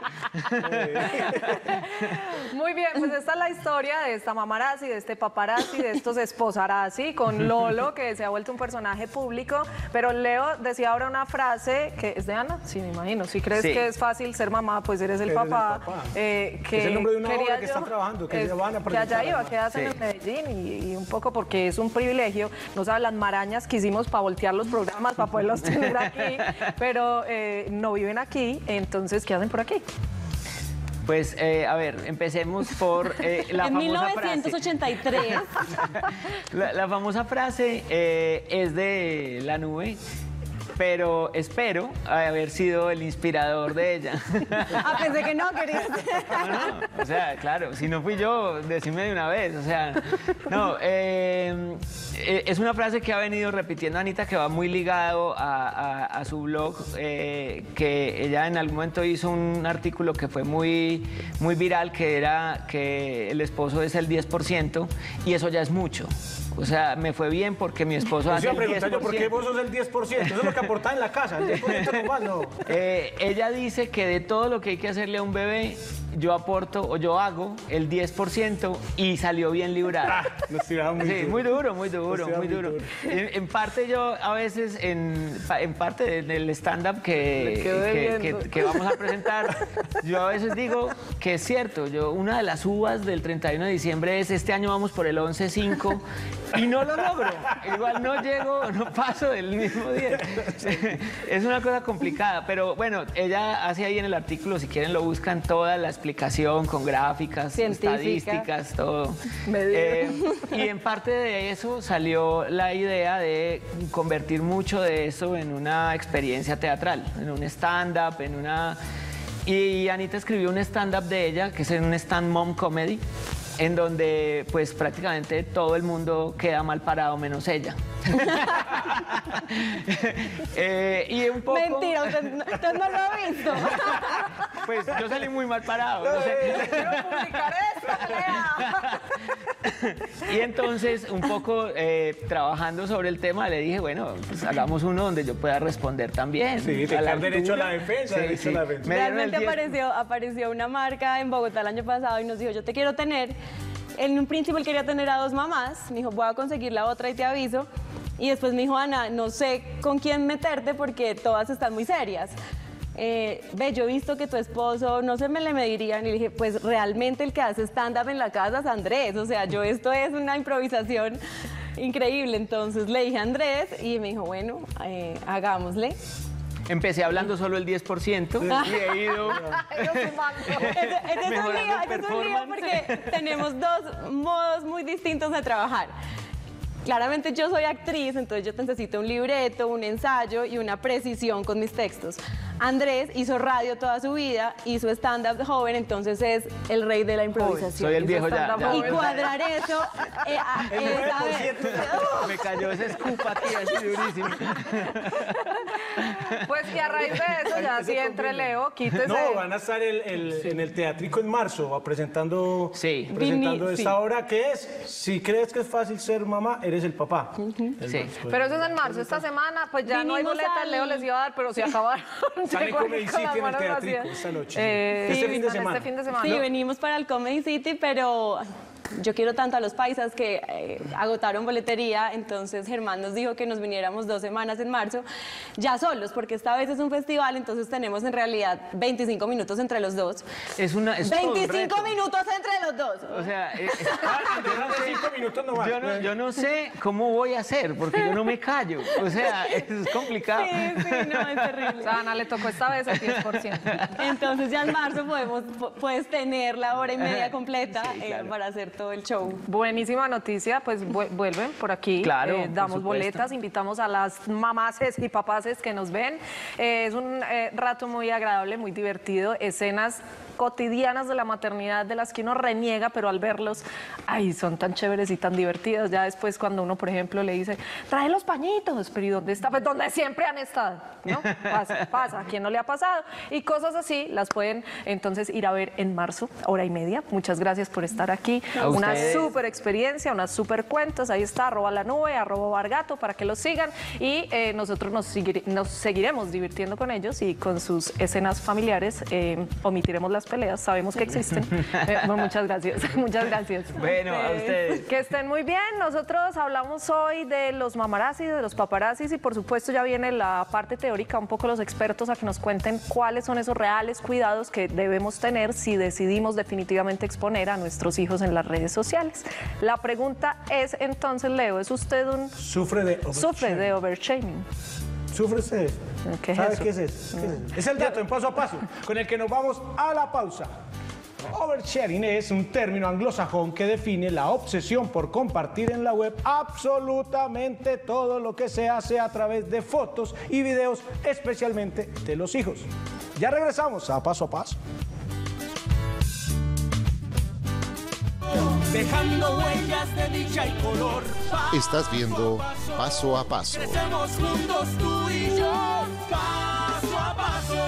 [SPEAKER 4] Muy bien, pues esta es la historia de esta mamarazzi, de este paparazzi, de estos esposarazzi con Lolo, que se ha vuelto un personaje público. Pero Leo decía ahora una frase que es de Ana, sí, me imagino. Si crees
[SPEAKER 6] Sí.
[SPEAKER 4] que es fácil ser mamá, pues eres el papá.
[SPEAKER 3] Es el nombre de una
[SPEAKER 4] quería
[SPEAKER 3] obra que
[SPEAKER 4] yo,
[SPEAKER 3] están trabajando, que van a
[SPEAKER 4] que allá
[SPEAKER 3] presentar.
[SPEAKER 4] iba, que hacen
[SPEAKER 6] Sí.
[SPEAKER 4] en Medellín y un poco porque es un privilegio. No sabes las marañas que hicimos para voltear los programas, para poderlos tener aquí, pero no viven aquí, entonces, ¿qué hacen por aquí?
[SPEAKER 6] Pues, a ver, empecemos por la
[SPEAKER 5] en
[SPEAKER 6] famosa frase.
[SPEAKER 5] 1983.
[SPEAKER 6] La famosa frase es de La Nube, pero espero haber sido el inspirador de ella.
[SPEAKER 5] Pensé que no querías.
[SPEAKER 6] No, o sea, claro, si no fui yo, decime de una vez, o sea, no, es una frase que ha venido repitiendo Anita, que va muy ligado a su blog, que ella en algún momento hizo un artículo que fue muy viral, que era que el esposo es el 10% y eso ya es mucho. O sea, me fue bien porque mi esposo hace el 10%.
[SPEAKER 3] ¿Por qué vos sos el 10%? Eso es lo que aportás en la casa, el 10% nomás, no.
[SPEAKER 6] Ella dice que de todo lo que hay que hacerle a un bebé, yo aporto o yo hago el 10% y salió bien librada.
[SPEAKER 3] Nos tiraba muy
[SPEAKER 6] Sí,
[SPEAKER 3] duro.
[SPEAKER 6] muy duro, muy duro,
[SPEAKER 3] Nos tiraba
[SPEAKER 6] muy duro. En parte yo a veces, en parte del stand-up que vamos a presentar, yo a veces digo que es cierto, una de las uvas del 31 de diciembre es este año vamos por el 11-5 y no lo logro. Igual no llego, no paso del mismo día. Es una cosa complicada, pero bueno, ella hace ahí en el artículo, si quieren lo buscan, toda la explicación con gráficas,
[SPEAKER 5] Científica.
[SPEAKER 6] estadísticas, todo.
[SPEAKER 4] Medido.
[SPEAKER 6] Y en parte de eso salió la idea de convertir mucho de eso en una experiencia teatral, en un stand-up, Y Anita escribió un stand-up de ella, que es un stand mom comedy, en donde pues prácticamente todo el mundo queda mal parado menos ella. Y un poco...
[SPEAKER 5] Mentira, usted no lo ha visto.
[SPEAKER 6] Pues yo salí muy mal parado. No sé.
[SPEAKER 4] Quiero publicar esto, Lea.
[SPEAKER 6] Y entonces, un poco trabajando sobre el tema, le dije, bueno, pues hagamos uno donde yo pueda responder también.
[SPEAKER 3] Sí, te da derecho a la defensa, derecho a la defensa.
[SPEAKER 6] Me dieron el
[SPEAKER 5] Realmente
[SPEAKER 6] 10.
[SPEAKER 5] apareció una marca en Bogotá el año pasado y nos dijo, yo te quiero tener. En un principio él quería tener a 2 mamás, me dijo, voy a conseguir la otra y te aviso. Y después me dijo, Ana, no sé con quién meterte porque todas están muy serias. Ve, yo he visto que tu esposo, no se me le medirían. Y le dije, pues realmente el que hace stand-up en la casa es Andrés. O sea, esto es una improvisación increíble. Entonces le dije a Andrés y me dijo, bueno, hagámosle.
[SPEAKER 6] Empecé hablando solo el 10% y he ido...
[SPEAKER 5] Este es un lío porque tenemos 2 modos muy distintos de trabajar. Claramente yo soy actriz, entonces yo necesito un libreto, un ensayo y una precisión con mis textos. Andrés hizo radio toda su vida, hizo stand-up joven, entonces es el rey de la improvisación.
[SPEAKER 6] Soy el viejo ya.
[SPEAKER 5] Y cuadrar eso a ver.
[SPEAKER 6] Me cayó ese escupa, tía, así durísimo.
[SPEAKER 4] Pues que a raíz de eso ya si entre Leo, quítese.
[SPEAKER 3] No, van a estar en el teatrico en marzo presentando,
[SPEAKER 6] Sí.
[SPEAKER 3] presentando
[SPEAKER 5] Sí.
[SPEAKER 3] esta obra que es, si crees que es fácil ser mamá, eres el papá.
[SPEAKER 6] Sí.
[SPEAKER 4] Pero eso es en marzo. Esta semana, pues ya no hay
[SPEAKER 5] Vinimos
[SPEAKER 4] boletas,
[SPEAKER 5] al-
[SPEAKER 4] Leo les iba a dar, pero se acabaron.
[SPEAKER 3] Sale
[SPEAKER 4] Llegó
[SPEAKER 3] Comedy
[SPEAKER 4] con las
[SPEAKER 3] City en el
[SPEAKER 4] manos
[SPEAKER 3] teatrico
[SPEAKER 4] vacías.
[SPEAKER 3] esta noche. Este fin de
[SPEAKER 4] Este
[SPEAKER 3] semana.
[SPEAKER 4] fin de semana.
[SPEAKER 5] Sí, venimos para el Comedy City, pero yo quiero tanto a los paisas que agotaron boletería, entonces Germán nos dijo que nos viniéramos 2 semanas en marzo, ya solos, porque esta vez es un festival, entonces tenemos en realidad 25 minutos entre los dos.
[SPEAKER 6] Es todo un
[SPEAKER 5] 25
[SPEAKER 6] reto.
[SPEAKER 5] minutos entre los dos.
[SPEAKER 6] O sea,
[SPEAKER 3] Durante 5 minutos nomás.
[SPEAKER 6] yo no sé cómo voy a hacer, porque yo no me callo. O sea, es complicado.
[SPEAKER 5] Sí, no, es terrible.
[SPEAKER 4] O sea, Ana le tocó esta vez el 10%.
[SPEAKER 5] Entonces ya en marzo puedes tener la hora y media completa para hacer todo el show.
[SPEAKER 4] Buenísima noticia, pues vuelven por aquí.
[SPEAKER 6] Claro, por
[SPEAKER 4] damos
[SPEAKER 6] supuesto.
[SPEAKER 4] boletas, invitamos a las mamases y papases que nos ven. Es un rato muy agradable, muy divertido, escenas cotidianas de la maternidad de las que uno reniega, pero al verlos, ay, son tan chéveres y tan divertidas. Ya después cuando uno, por ejemplo, le dice, trae los pañitos, pero ¿y dónde está? Pues donde siempre han estado, ¿no? Pasa, ¿a quién no le ha pasado? Y cosas así las pueden entonces ir a ver en marzo, hora y media. Muchas gracias por estar aquí.
[SPEAKER 6] A
[SPEAKER 4] Una
[SPEAKER 6] ustedes.
[SPEAKER 4] súper experiencia, unas súper cuentos. Ahí está, @lanube, @bargato, para que los sigan. Y nosotros nos seguiremos divirtiendo con ellos y con sus escenas familiares. Omitiremos las peleas, sabemos que existen. Bueno, muchas gracias, muchas gracias.
[SPEAKER 6] Bueno, a ustedes.
[SPEAKER 4] Que estén muy bien. Nosotros hablamos hoy de los mamarazzis, de los paparazzis y por supuesto ya viene la parte teórica, un poco los expertos a que nos cuenten cuáles son esos reales cuidados que debemos tener si decidimos definitivamente exponer a nuestros hijos en las redes sociales. La pregunta es entonces, Leo, ¿es usted un
[SPEAKER 3] Sufre de
[SPEAKER 4] overshaming?
[SPEAKER 3] ¿Sufre usted?
[SPEAKER 4] ¿Qué es
[SPEAKER 3] ¿Sabe
[SPEAKER 4] eso?
[SPEAKER 3] qué es eso? ¿Qué es eso? Es el dato en paso a paso con el que nos vamos a la pausa. Oversharing es un término anglosajón que define la obsesión por compartir en la web absolutamente todo lo que se hace a través de fotos y videos, especialmente de los hijos. Ya regresamos a Paso a Paso.
[SPEAKER 1] Dejando huellas de dicha y color.
[SPEAKER 8] Estás viendo Paso a Paso.
[SPEAKER 1] Crecemos juntos tú y yo. Paso a paso.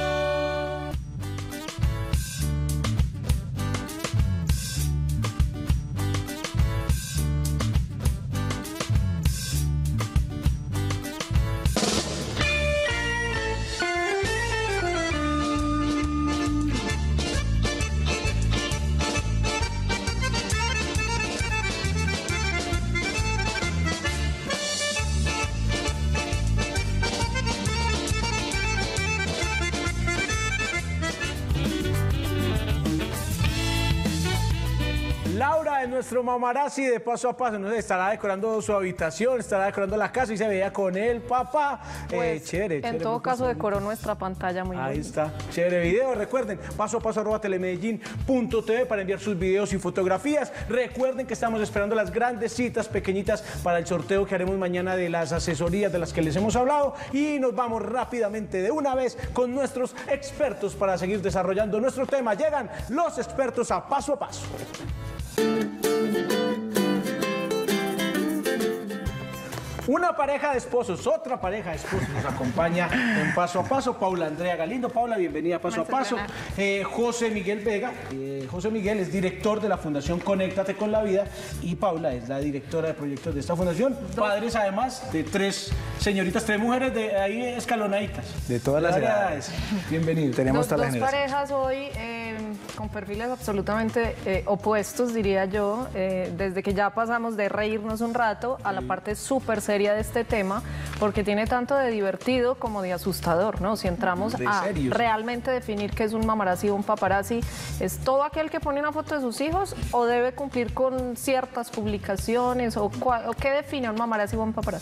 [SPEAKER 3] Laura es nuestro mamarazzi de Paso a Paso. No sé, estará decorando su habitación, estará decorando la casa y se veía con el papá.
[SPEAKER 4] Pues,
[SPEAKER 3] Chévere.
[SPEAKER 4] en todo
[SPEAKER 3] muy
[SPEAKER 4] caso
[SPEAKER 3] bonito.
[SPEAKER 4] decoró nuestra pantalla muy
[SPEAKER 3] Ahí
[SPEAKER 4] bien.
[SPEAKER 3] está, chévere video. Recuerden, paso a paso @telemedellín.tv para enviar sus videos y fotografías. Recuerden que estamos esperando las grandes citas pequeñitas para el sorteo que haremos mañana de las asesorías de las que les hemos hablado. Y nos vamos rápidamente de una vez con nuestros expertos para seguir desarrollando nuestro tema. Llegan los expertos a Paso a Paso. Una pareja de esposos, otra pareja de esposos nos acompaña en Paso a Paso. Paula Andrea Galindo. Paula, bienvenida a Paso a Paso. José Miguel Vega. José Miguel es director de la Fundación Conéctate con la Vida y Paula es la directora de proyectos de esta fundación. Padres además de 3 señoritas, 3 mujeres de ahí escalonaditas.
[SPEAKER 9] De todas las edades.
[SPEAKER 3] Bienvenido.
[SPEAKER 9] Tenemos todas las
[SPEAKER 4] Dos
[SPEAKER 9] generaciones.
[SPEAKER 4] parejas hoy con perfiles absolutamente opuestos, diría yo, desde que ya pasamos de reírnos un rato a la parte súper seria de este tema, porque tiene tanto de divertido como de asustador, ¿no? Si entramos
[SPEAKER 3] De
[SPEAKER 4] a
[SPEAKER 3] serio, sí.
[SPEAKER 4] realmente definir qué es un mamarazzi o un paparazzi, ¿es todo aquel que pone una foto de sus hijos o debe cumplir con ciertas publicaciones o qué define un mamarazzi o un paparazzi?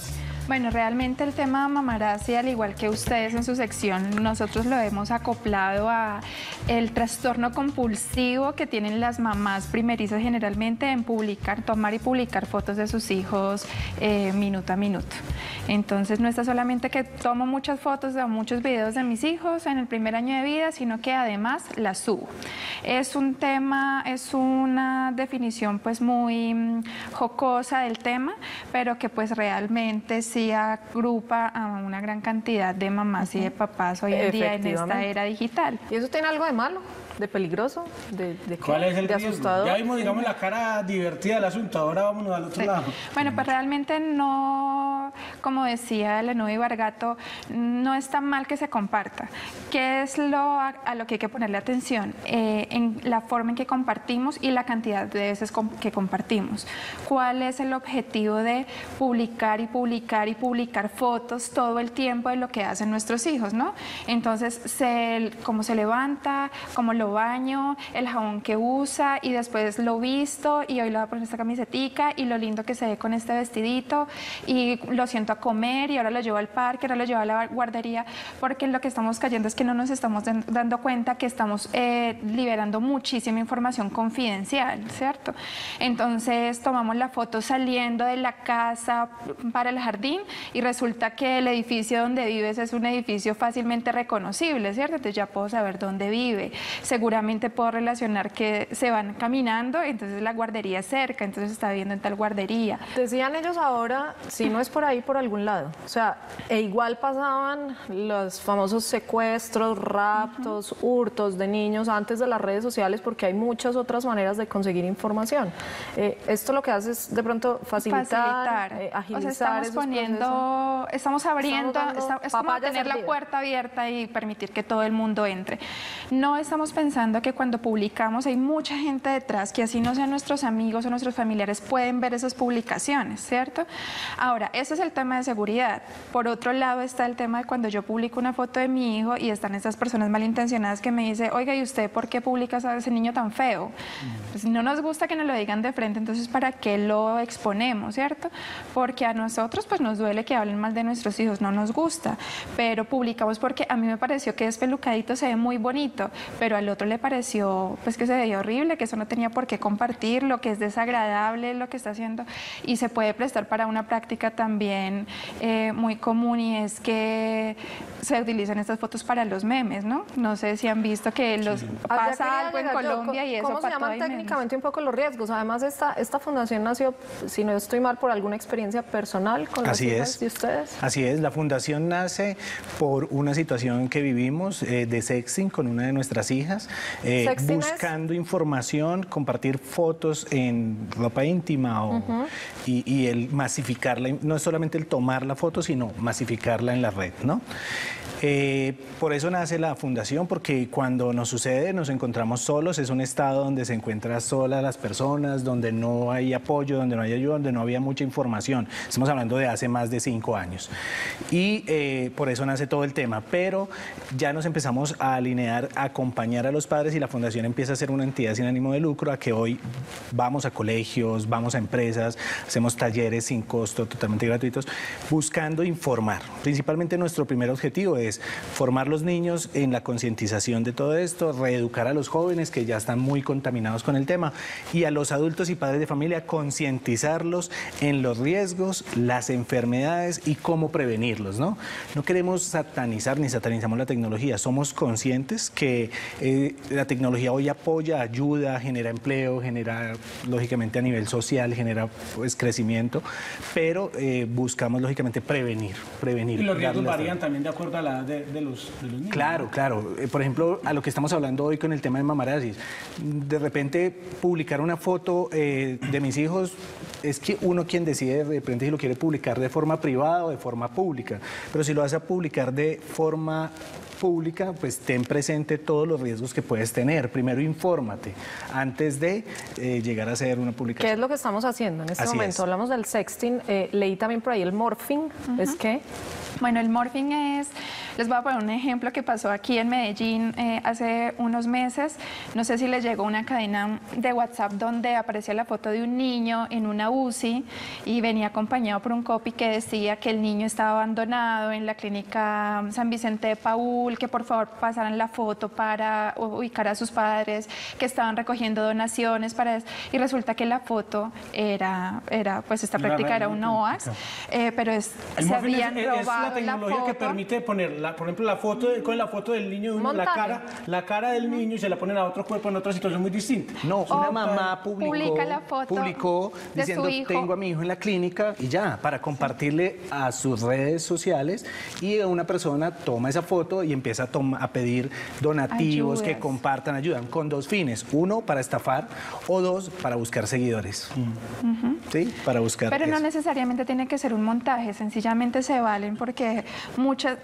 [SPEAKER 9] Bueno, realmente el tema de Mamarazzi, al igual que ustedes en su sección, nosotros lo hemos acoplado a el trastorno compulsivo que tienen las mamás primerizas generalmente en publicar, tomar y publicar fotos de sus hijos minuto a minuto. Entonces no está solamente que tomo muchas fotos o muchos videos de mis hijos en el primer año de vida, sino que además las subo. Es un tema, es una definición pues muy jocosa del tema, pero que pues realmente sí agrupa a una gran cantidad de mamás y de papás hoy en día en esta era digital.
[SPEAKER 4] ¿Y eso tiene algo de malo? ¿De peligroso? ¿De
[SPEAKER 3] ¿Cuál es el
[SPEAKER 4] ¿De
[SPEAKER 3] riesgo?
[SPEAKER 4] asustador?
[SPEAKER 3] Ya vimos, digamos, la cara divertida del asunto, ahora vámonos al otro lado.
[SPEAKER 9] Bueno, pues realmente no, como decía Lenovi Bargato, no es tan mal que se comparta. ¿Qué es a lo que hay que ponerle atención? En la forma en que compartimos y la cantidad de veces que compartimos. ¿Cuál es el objetivo de publicar y publicar y publicar fotos todo el tiempo de lo que hacen nuestros hijos, ¿no? Entonces, cómo se levanta, cómo lo baño, el jabón que usa y después lo visto y hoy le voy a poner esta camisetica y lo lindo que se ve con este vestidito y lo siento a comer y ahora lo llevo al parque, ahora lo llevo a la guardería, porque en lo que estamos cayendo es que no nos estamos dando cuenta que estamos liberando muchísima información confidencial, ¿cierto? Entonces tomamos la foto saliendo de la casa para el jardín y resulta que el edificio donde vives es un edificio fácilmente reconocible, ¿cierto? Entonces ya puedo saber dónde vive. Seguramente puedo relacionar que se van caminando, entonces la guardería es cerca, entonces está viviendo en tal guardería.
[SPEAKER 4] Decían ellos ahora, si no es por ahí, por algún lado. O sea, igual pasaban los famosos secuestros, raptos, hurtos de niños antes de las redes sociales, porque hay muchas otras maneras de conseguir información. Esto lo que hace es de pronto facilitar. Agilizar.
[SPEAKER 9] O sea, estamos abriendo, es como tener la puerta abierta y permitir que todo el mundo entre. No estamos pensando que cuando publicamos hay mucha gente detrás que así no sean nuestros amigos o nuestros familiares pueden ver esas publicaciones, ¿cierto? Ahora, ese es el tema de seguridad. Por otro lado está el tema de cuando yo publico una foto de mi hijo y están esas personas malintencionadas que me dicen, oiga, ¿y usted por qué publica a ese niño tan feo? Pues no nos gusta que nos lo digan de frente, entonces ¿para qué lo exponemos, cierto? Porque a nosotros pues nos duele que hablen mal de nuestros hijos, no nos gusta, pero publicamos porque a mí me pareció que despelucadito se ve muy bonito, pero al otro le pareció pues que se veía horrible, que eso no tenía por qué compartirlo, que es desagradable lo que está haciendo y se puede prestar para una práctica también muy común y es que se utilizan estas fotos para los memes, ¿no? No sé si han visto que pasa algo en Colombia y eso
[SPEAKER 4] ¿cómo se llaman técnicamente un poco los riesgos? Además, esta fundación nació, si no estoy mal, por alguna experiencia personal con las hijas de ustedes.
[SPEAKER 10] Así es, la fundación nace por una situación que vivimos de sexting con una de nuestras hijas, buscando información, compartir fotos en ropa íntima y el masificarla, no es solamente el tomar la foto, sino masificarla en la red, ¿no? Por eso nace la fundación, porque cuando nos sucede nos encontramos solos, es un estado donde se encuentran solas las personas, donde no hay apoyo, donde no hay ayuda, donde no había mucha información. Estamos hablando de hace más de 5 años. Y por eso nace todo el tema, pero ya nos empezamos a alinear, a acompañar a los padres y la fundación empieza a ser una entidad sin ánimo de lucro, a que hoy vamos a colegios, vamos a empresas, hacemos talleres sin costo, totalmente gratuitos, buscando informar. Principalmente nuestro primer objetivo es formar los niños en la concientización de todo esto, reeducar a los jóvenes que ya están muy contaminados con el tema y a los adultos y padres de familia concientizarlos en los riesgos, las enfermedades y cómo prevenirlos, ¿no? No queremos satanizar ni satanizamos la tecnología, somos conscientes que la tecnología hoy apoya, ayuda, genera empleo, genera lógicamente a nivel social, genera pues crecimiento, pero buscamos lógicamente prevenir.
[SPEAKER 3] Y los riesgos varían también de acuerdo a la edad de los niños.
[SPEAKER 10] Claro, claro. Por ejemplo, a lo que estamos hablando hoy con el tema de Mamarazzi, de repente publicar una foto de mis hijos, es que uno quien decide de repente si lo quiere publicar de forma privada o de forma pública, pero si lo vas a publicar de forma pública, pues ten presente todos los riesgos que puedes tener. Primero infórmate antes de llegar a hacer una publicación.
[SPEAKER 4] ¿Qué es lo que estamos haciendo en este momento? Hablamos del sexting, leí también por ahí el morphing, ¿es qué?
[SPEAKER 9] Bueno, el morphing es Les voy a poner un ejemplo que pasó aquí en Medellín hace unos meses. No sé si les llegó una cadena de WhatsApp donde aparecía la foto de un niño en una UCI y venía acompañado por un copy que decía que el niño estaba abandonado en la clínica San Vicente de Paúl, que por favor pasaran la foto para ubicar a sus padres, que estaban recogiendo donaciones para eso. Y resulta que la foto era pues esta práctica era un OAS, pero se habían robado
[SPEAKER 3] es la tecnología que permite poner, por ejemplo, la foto con la foto del niño de uno, la cara del niño y se la ponen a otro cuerpo en otra situación muy distinta.
[SPEAKER 10] No, una mamá publicó diciendo tengo a mi hijo en la clínica y ya, para compartirle a sus redes sociales, y una persona toma esa foto y empieza a pedir donativos, que compartan, ayudan, con dos fines: uno, para estafar, o dos, para buscar seguidores. ¿Sí? Para buscar
[SPEAKER 9] Pero no necesariamente tiene que ser un montaje, sencillamente se valen porque muchas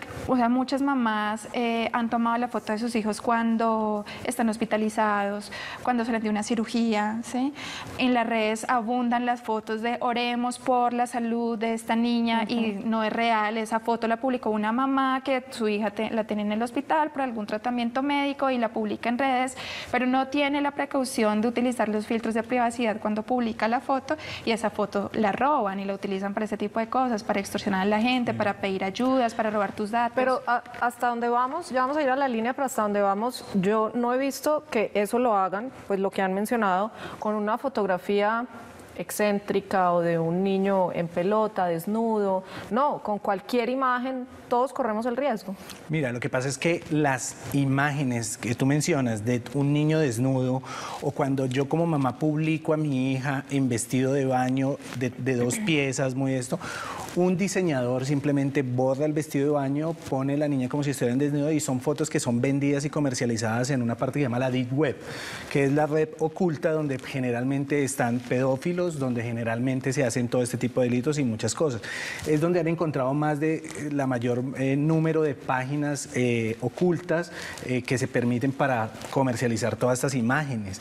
[SPEAKER 9] mamás han tomado la foto de sus hijos cuando están hospitalizados, cuando salen de una cirugía, ¿sí? En las redes abundan las fotos de oremos por la salud de esta niña y no es real. Esa foto la publicó una mamá que su hija la tiene en el hospital por algún tratamiento médico y la publica en redes, pero no tiene la precaución de utilizar los filtros de privacidad cuando publica la foto, y esa foto la roban y la utilizan para ese tipo de cosas, para extorsionar a la gente, para pedir ayudas, para robar tus datos.
[SPEAKER 4] Pero hasta dónde vamos, ya vamos a ir a la línea, pero hasta dónde vamos, yo no he visto que eso lo hagan, pues lo que han mencionado, con una fotografía excéntrica o de un niño en pelota, desnudo. No, con cualquier imagen todos corremos el riesgo.
[SPEAKER 10] Mira, lo que pasa es que las imágenes que tú mencionas de un niño desnudo, o cuando yo como mamá publico a mi hija en vestido de baño de 2 piezas, muy esto, un diseñador simplemente borra el vestido de baño, pone a la niña como si estuviera en desnudo, y son fotos que son vendidas y comercializadas en una parte que se llama la Deep Web, que es la red oculta donde generalmente están pedófilos, donde generalmente se hacen todo este tipo de delitos y muchas cosas. Es donde han encontrado más de la mayor número de páginas ocultas que se permiten para comercializar todas estas imágenes.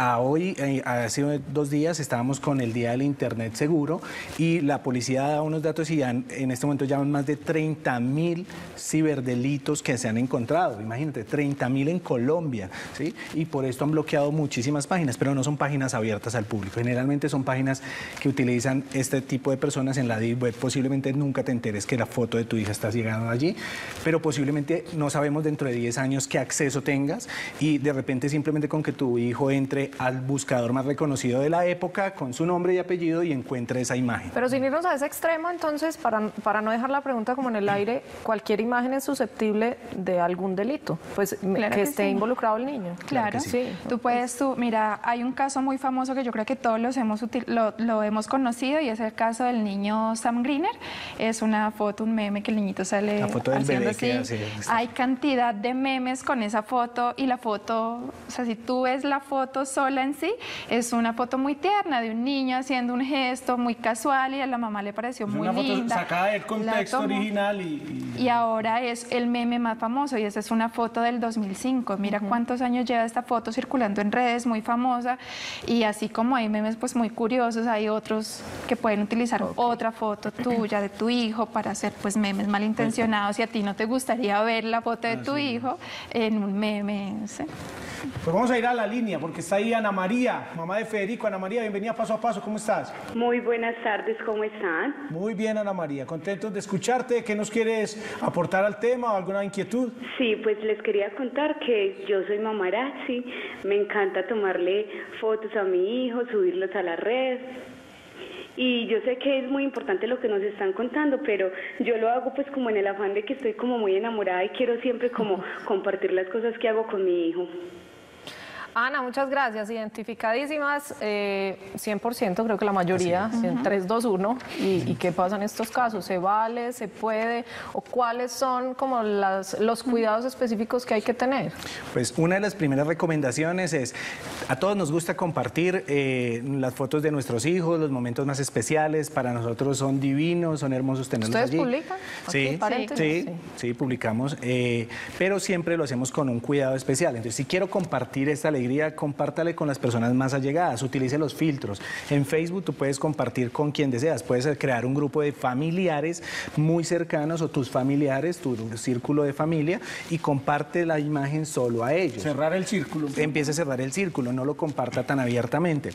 [SPEAKER 10] Hace 2 días estábamos con el Día del Internet Seguro y la policía da unos datos y en este momento llaman más de 30.000 ciberdelitos que se han encontrado. Imagínate, 30.000 en Colombia, ¿sí? Y por esto han bloqueado muchísimas páginas, pero no son páginas abiertas al público. Generalmente son páginas que utilizan este tipo de personas en la Deep Web. Posiblemente nunca te enteres que la foto de tu hija está llegando allí, pero posiblemente no sabemos dentro de 10 años qué acceso tengas, y de repente simplemente con que tu hijo entre al buscador más reconocido de la época con su nombre y apellido y encuentre esa imagen.
[SPEAKER 4] Pero sin irnos a ese extremo, entonces, para no dejar la pregunta como en el aire, cualquier imagen es susceptible de algún delito, pues claro que esté involucrado el niño.
[SPEAKER 9] Claro, sí. Mira, hay un caso muy famoso que yo creo que todos lo hemos conocido, y es el caso del niño Sam Greener. Es una foto, un meme que el niñito sale
[SPEAKER 10] la foto del bebé
[SPEAKER 9] así. Que hace. Hay cantidad de memes con esa foto, y la foto, o sea, si tú ves la foto sola en sí, es una foto muy tierna de un niño haciendo un gesto muy casual, y a la mamá le pareció muy linda.
[SPEAKER 3] Una foto sacada del contexto original
[SPEAKER 9] y ahora es el meme más famoso, y esa es una foto del 2005. Mira cuántos años lleva esta foto circulando en redes, muy famosa, y así como hay memes pues muy curiosos, hay otros que pueden utilizar otra foto tuya, de tu hijo, para hacer pues memes malintencionados, y a ti no te gustaría ver la foto de tu hijo en un meme, ¿sí?
[SPEAKER 3] Pues vamos a ir a la línea, porque está ahí Ana María, mamá de Federico. Ana María, bienvenida a Paso a Paso, ¿cómo estás?
[SPEAKER 11] Muy buenas tardes, ¿cómo están?
[SPEAKER 3] Muy bien, Ana María, contentos de escucharte. ¿Qué nos quieres aportar al tema o alguna inquietud?
[SPEAKER 11] Sí, pues les quería contar que yo soy mamarazzi, me encanta tomarle fotos a mi hijo, subirlos a la red. Y yo sé que es muy importante lo que nos están contando, pero yo lo hago pues como en el afán de que estoy como muy enamorada y quiero siempre como compartir las cosas que hago con mi hijo.
[SPEAKER 4] Ana, muchas gracias. Identificadísimas, 100%, creo que la mayoría, en 3, 2, 1. ¿Y qué pasa en estos casos? ¿Se vale? ¿Se puede? ¿O cuáles son como los cuidados específicos que hay que tener?
[SPEAKER 10] Pues una de las primeras recomendaciones es, a todos nos gusta compartir las fotos de nuestros hijos, los momentos más especiales. Para nosotros son divinos, son hermosos tenerlos allí.
[SPEAKER 4] ¿Ustedes publican?
[SPEAKER 10] Sí, publicamos, pero siempre lo hacemos con un cuidado especial. Entonces, si quiero compartir esta alegría conseguiría, compártale con las personas más allegadas, utilice los filtros. En Facebook tú puedes compartir con quien deseas, puedes crear un grupo de familiares muy cercanos o tus familiares, tu círculo de familia, y comparte la imagen solo a ellos.
[SPEAKER 3] Cerrar el círculo.
[SPEAKER 10] Empieza a cerrar el círculo, no lo comparta tan abiertamente.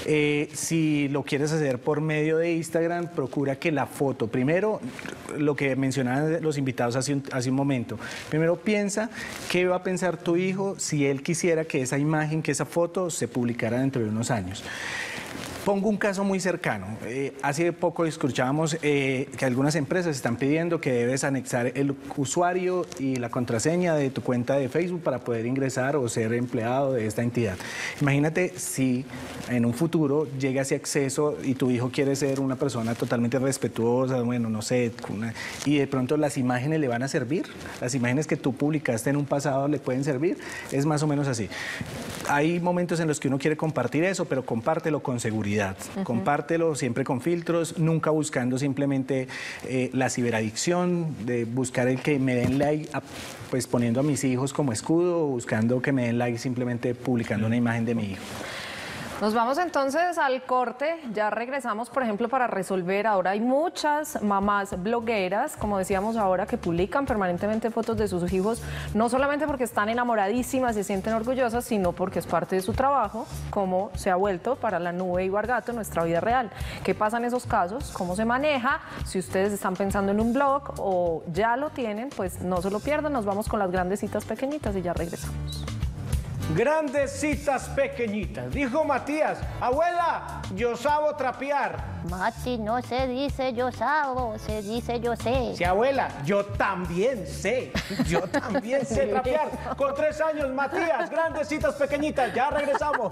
[SPEAKER 10] Si lo quieres hacer por medio de Instagram, procura que la foto, primero, lo que mencionaban los invitados hace un momento, primero piensa qué va a pensar tu hijo si él quisiera que esa imagen, que esa foto se publicara dentro de unos años. Pongo un caso muy cercano. Hace poco escuchábamos que algunas empresas están pidiendo que debes anexar el usuario y la contraseña de tu cuenta de Facebook para poder ingresar o ser empleado de esta entidad. Imagínate si en un futuro llega ese acceso y tu hijo quiere ser una persona totalmente respetuosa, bueno, no sé, y de pronto las imágenes le van a servir, las imágenes que tú publicaste en un pasado le pueden servir, es más o menos así. Hay momentos en los que uno quiere compartir eso, pero compártelo con seguridad. Compártelo siempre con filtros, nunca buscando simplemente la ciberadicción, de buscar el que me den like, pues poniendo a mis hijos como escudo, o buscando que me den like simplemente publicando una imagen de mi hijo.
[SPEAKER 4] Nos vamos entonces al corte, ya regresamos, por ejemplo, para resolver. Ahora hay muchas mamás blogueras, como decíamos ahora, que publican permanentemente fotos de sus hijos, no solamente porque están enamoradísimas y se sienten orgullosas, sino porque es parte de su trabajo, como se ha vuelto para la nube Ibargato en nuestra vida real. ¿Qué pasa en esos casos? ¿Cómo se maneja? Si ustedes están pensando en un blog o ya lo tienen, pues no se lo pierdan. Nos vamos con las grandes citas pequeñitas y ya regresamos.
[SPEAKER 3] Grandes citas pequeñitas. Dijo Matías, abuela, yo sabo trapear.
[SPEAKER 12] Mati, no se dice yo sabo, se dice yo sé.
[SPEAKER 3] Sí, abuela, yo también sé trapear. Con 3 años, Matías, grandes citas pequeñitas. Ya regresamos.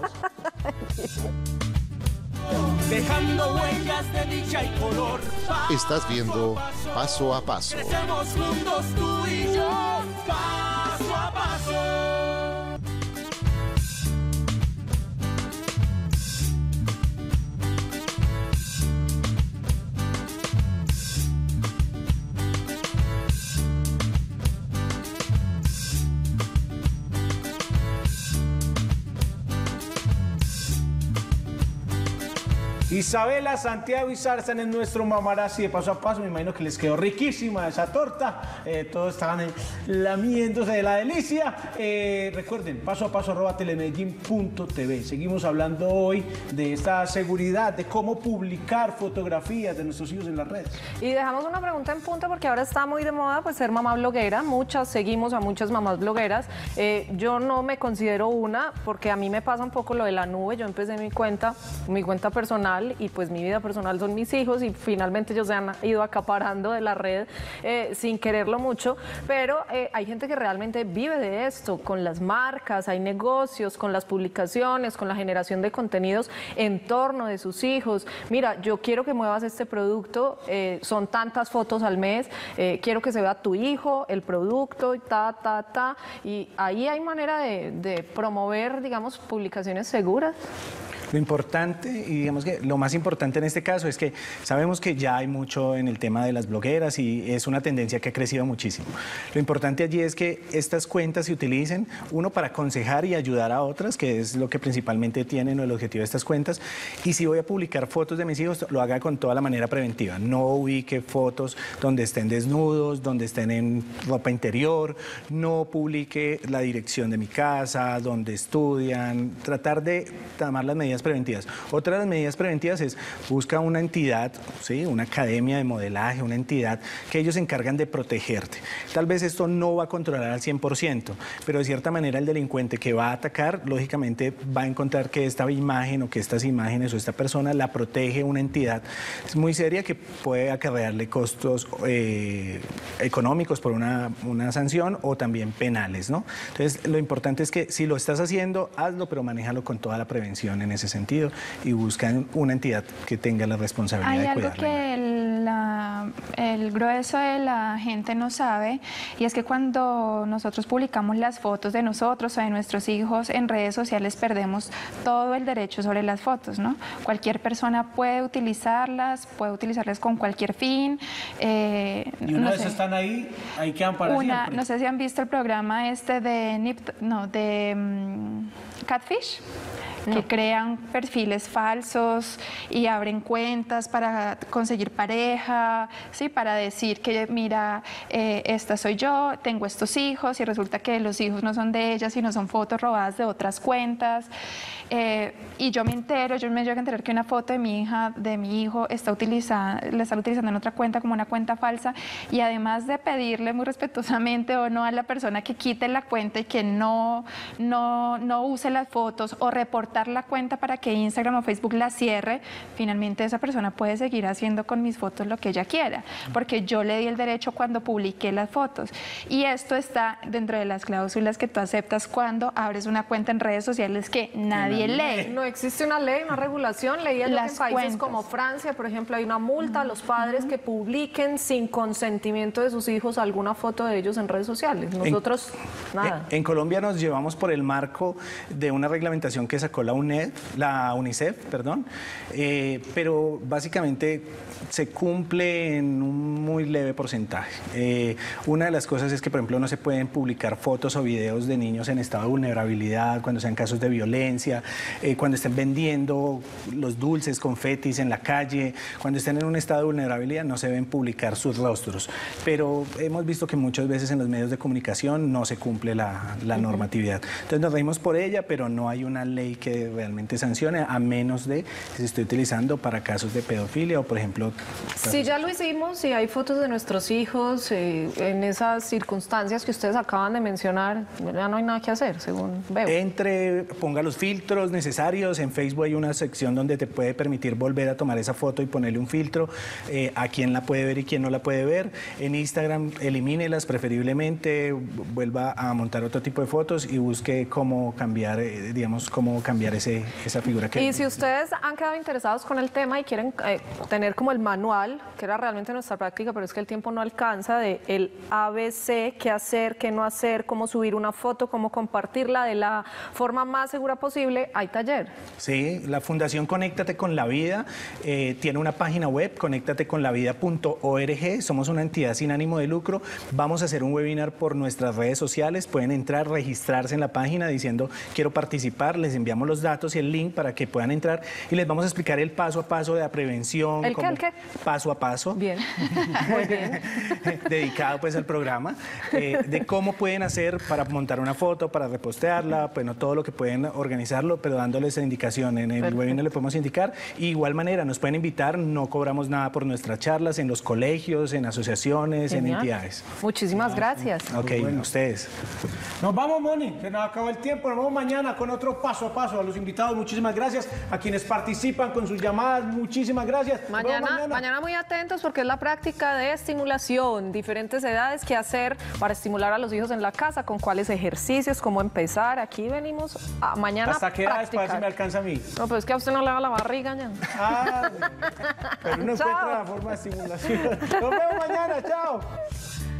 [SPEAKER 1] Dejando huellas de dicha y color.
[SPEAKER 8] Estás viendo Paso a Paso.
[SPEAKER 1] Crecemos juntos tú y yo, paso a paso.
[SPEAKER 3] Isabela, Santiago y Zarzan es nuestro mamarazzi de Paso a Paso. Me imagino que les quedó riquísima esa torta. Todos estaban lamiéndose de la delicia. Recuerden, pasoapaso@telemedellin.tv. Seguimos hablando hoy de esta seguridad, de cómo publicar fotografías de nuestros hijos en las redes.
[SPEAKER 4] Y dejamos una pregunta en punto porque ahora está muy de moda pues ser mamá bloguera. Seguimos a muchas mamás blogueras. Yo no me considero una porque a mí me pasa un poco lo de la nube. Yo empecé mi cuenta personal y pues mi vida personal son mis hijos y finalmente ellos se han ido acaparando de la red sin quererlo mucho, pero hay gente que realmente vive de esto, con las marcas, hay negocios, con las publicaciones, con la generación de contenidos en torno de sus hijos. Mira, yo quiero que muevas este producto, son tantas fotos al mes, quiero que se vea tu hijo, el producto, y y ahí hay manera de promover, digamos, publicaciones seguras.
[SPEAKER 10] Lo importante, y digamos que lo más importante en este caso es que sabemos que ya hay mucho en el tema de las blogueras y es una tendencia que ha crecido muchísimo. Lo importante allí es que estas cuentas se utilicen, uno, para aconsejar y ayudar a otras, que es lo que principalmente tienen el objetivo de estas cuentas, y si voy a publicar fotos de mis hijos, lo haga con toda la manera preventiva. No ubique fotos donde estén desnudos, donde estén en ropa interior, no publique la dirección de mi casa, donde estudian, tratar de tomar las medidas preventivas. Otra de las medidas preventivas es busca una entidad, ¿sí? Una academia de modelaje, una entidad que ellos se encargan de protegerte. Tal vez esto no va a controlar al 100%, pero de cierta manera el delincuente que va a atacar, lógicamente va a encontrar que esta imagen o que estas imágenes o esta persona la protege una entidad muy seria que puede acarrearle costos económicos por una sanción o también penales, ¿no? Entonces, lo importante es que si lo estás haciendo, hazlo, pero manéjalo con toda la prevención en ese sentido y buscan una entidad que tenga la responsabilidad de cuidarla.
[SPEAKER 9] Hay algo que la el grueso de la gente no sabe, y es que cuando nosotros publicamos las fotos de nosotros o de nuestros hijos en redes sociales, perdemos todo el derecho sobre las fotos, ¿no? Cualquier persona puede utilizarlas con cualquier fin.
[SPEAKER 3] Y una vez están ahí quedan para siempre.
[SPEAKER 9] No sé si han visto el programa este de Catfish, que crean perfiles falsos y abren cuentas para conseguir pareja, ¿sí? Para decir que mira, esta soy yo, tengo estos hijos, y resulta que los hijos no son de ella, sino son fotos robadas de otras cuentas. Y yo me llego a enterar que una foto de mi hija, de mi hijo, la están utilizando en otra cuenta como una cuenta falsa, y además de pedirle muy respetuosamente o no a la persona que quite la cuenta y que no use las fotos, o reportar la cuenta para que Instagram o Facebook la cierre, finalmente esa persona puede seguir haciendo con mis fotos lo que ella quiera, porque yo le di el derecho cuando publiqué las fotos. Y esto está dentro de las cláusulas que tú aceptas cuando abres una cuenta en redes sociales que nadie lee.
[SPEAKER 4] No existe una ley, una regulación. Leía yo que en países como Francia, por ejemplo, hay una multa a los padres que publiquen sin consentimiento de sus hijos alguna foto de ellos en redes sociales. Nosotros, nada.
[SPEAKER 10] En Colombia nos llevamos por el marco de una reglamentación que sacó la UNICEF, pero básicamente se cumple en un muy leve porcentaje. Una de las cosas es que, por ejemplo, no se pueden publicar fotos o videos de niños en estado de vulnerabilidad, cuando sean casos de violencia, cuando estén vendiendo los dulces, confetis en la calle, cuando estén en un estado de vulnerabilidad no se deben publicar sus rostros. Pero hemos visto que muchas veces en los medios de comunicación no se cumple la normatividad. Entonces nos reímos por ella, pero no hay una ley que realmente sancione, a menos de que se esté utilizando para casos de pedofilia o, por ejemplo...
[SPEAKER 4] Sí, ya lo hicimos, y hay fotos de nuestros hijos en esas circunstancias que ustedes acaban de mencionar. Ya no hay nada que hacer, según veo.
[SPEAKER 10] Ponga los filtros necesarios. En Facebook hay una sección donde te puede permitir volver a tomar esa foto y ponerle un filtro a quién la puede ver y quién no la puede ver. En Instagram, elimínelas preferiblemente, vuelva a montar otro tipo de fotos y busque cómo cambiar, esa figura que...
[SPEAKER 4] Y si ustedes han quedado interesados con el tema y quieren tener como el manual, que era realmente nuestra práctica, pero es que el tiempo no alcanza, de el ABC, qué hacer, qué no hacer, cómo subir una foto, cómo compartirla de la forma más segura posible, hay taller.
[SPEAKER 10] Sí, la Fundación Conéctate con la Vida tiene una página web, conéctateconlavida.org. Somos una entidad sin ánimo de lucro. Vamos a hacer un webinar por nuestras redes sociales. Pueden entrar, registrarse en la página diciendo quiero participar, les enviamos los datos y el link para que puedan entrar y les vamos a explicar el paso a paso de la prevención.
[SPEAKER 4] ¿El qué?
[SPEAKER 10] Paso a paso.
[SPEAKER 4] Bien, muy bien.
[SPEAKER 10] Dedicado pues al programa, de cómo pueden hacer para montar una foto, para repostearla, bueno, todo lo que pueden organizarlo, pero dándoles indicación. En el webinar le podemos indicar. Y igual manera, nos pueden invitar, no cobramos nada por nuestras charlas en los colegios, en asociaciones, en entidades.
[SPEAKER 4] Muchísimas gracias.
[SPEAKER 10] Ok, bueno, ustedes.
[SPEAKER 3] Nos vamos, Moni, se nos acabó el tiempo. Nos vemos mañana con otro paso a paso. A los invitados, muchísimas gracias. A quienes participan con sus llamadas, muchísimas gracias.
[SPEAKER 4] Mañana muy atentos, porque es la práctica de estimulación, diferentes edades, qué hacer para estimular a los hijos en la casa, con cuáles ejercicios, cómo empezar. Aquí venimos mañana
[SPEAKER 3] ¿Hasta qué edad para ver si me alcanza a mí?
[SPEAKER 4] No, pues es que a usted no le va la barriga ya.
[SPEAKER 3] Pero uno encuentra la forma de estimulación. Nos vemos mañana, chao.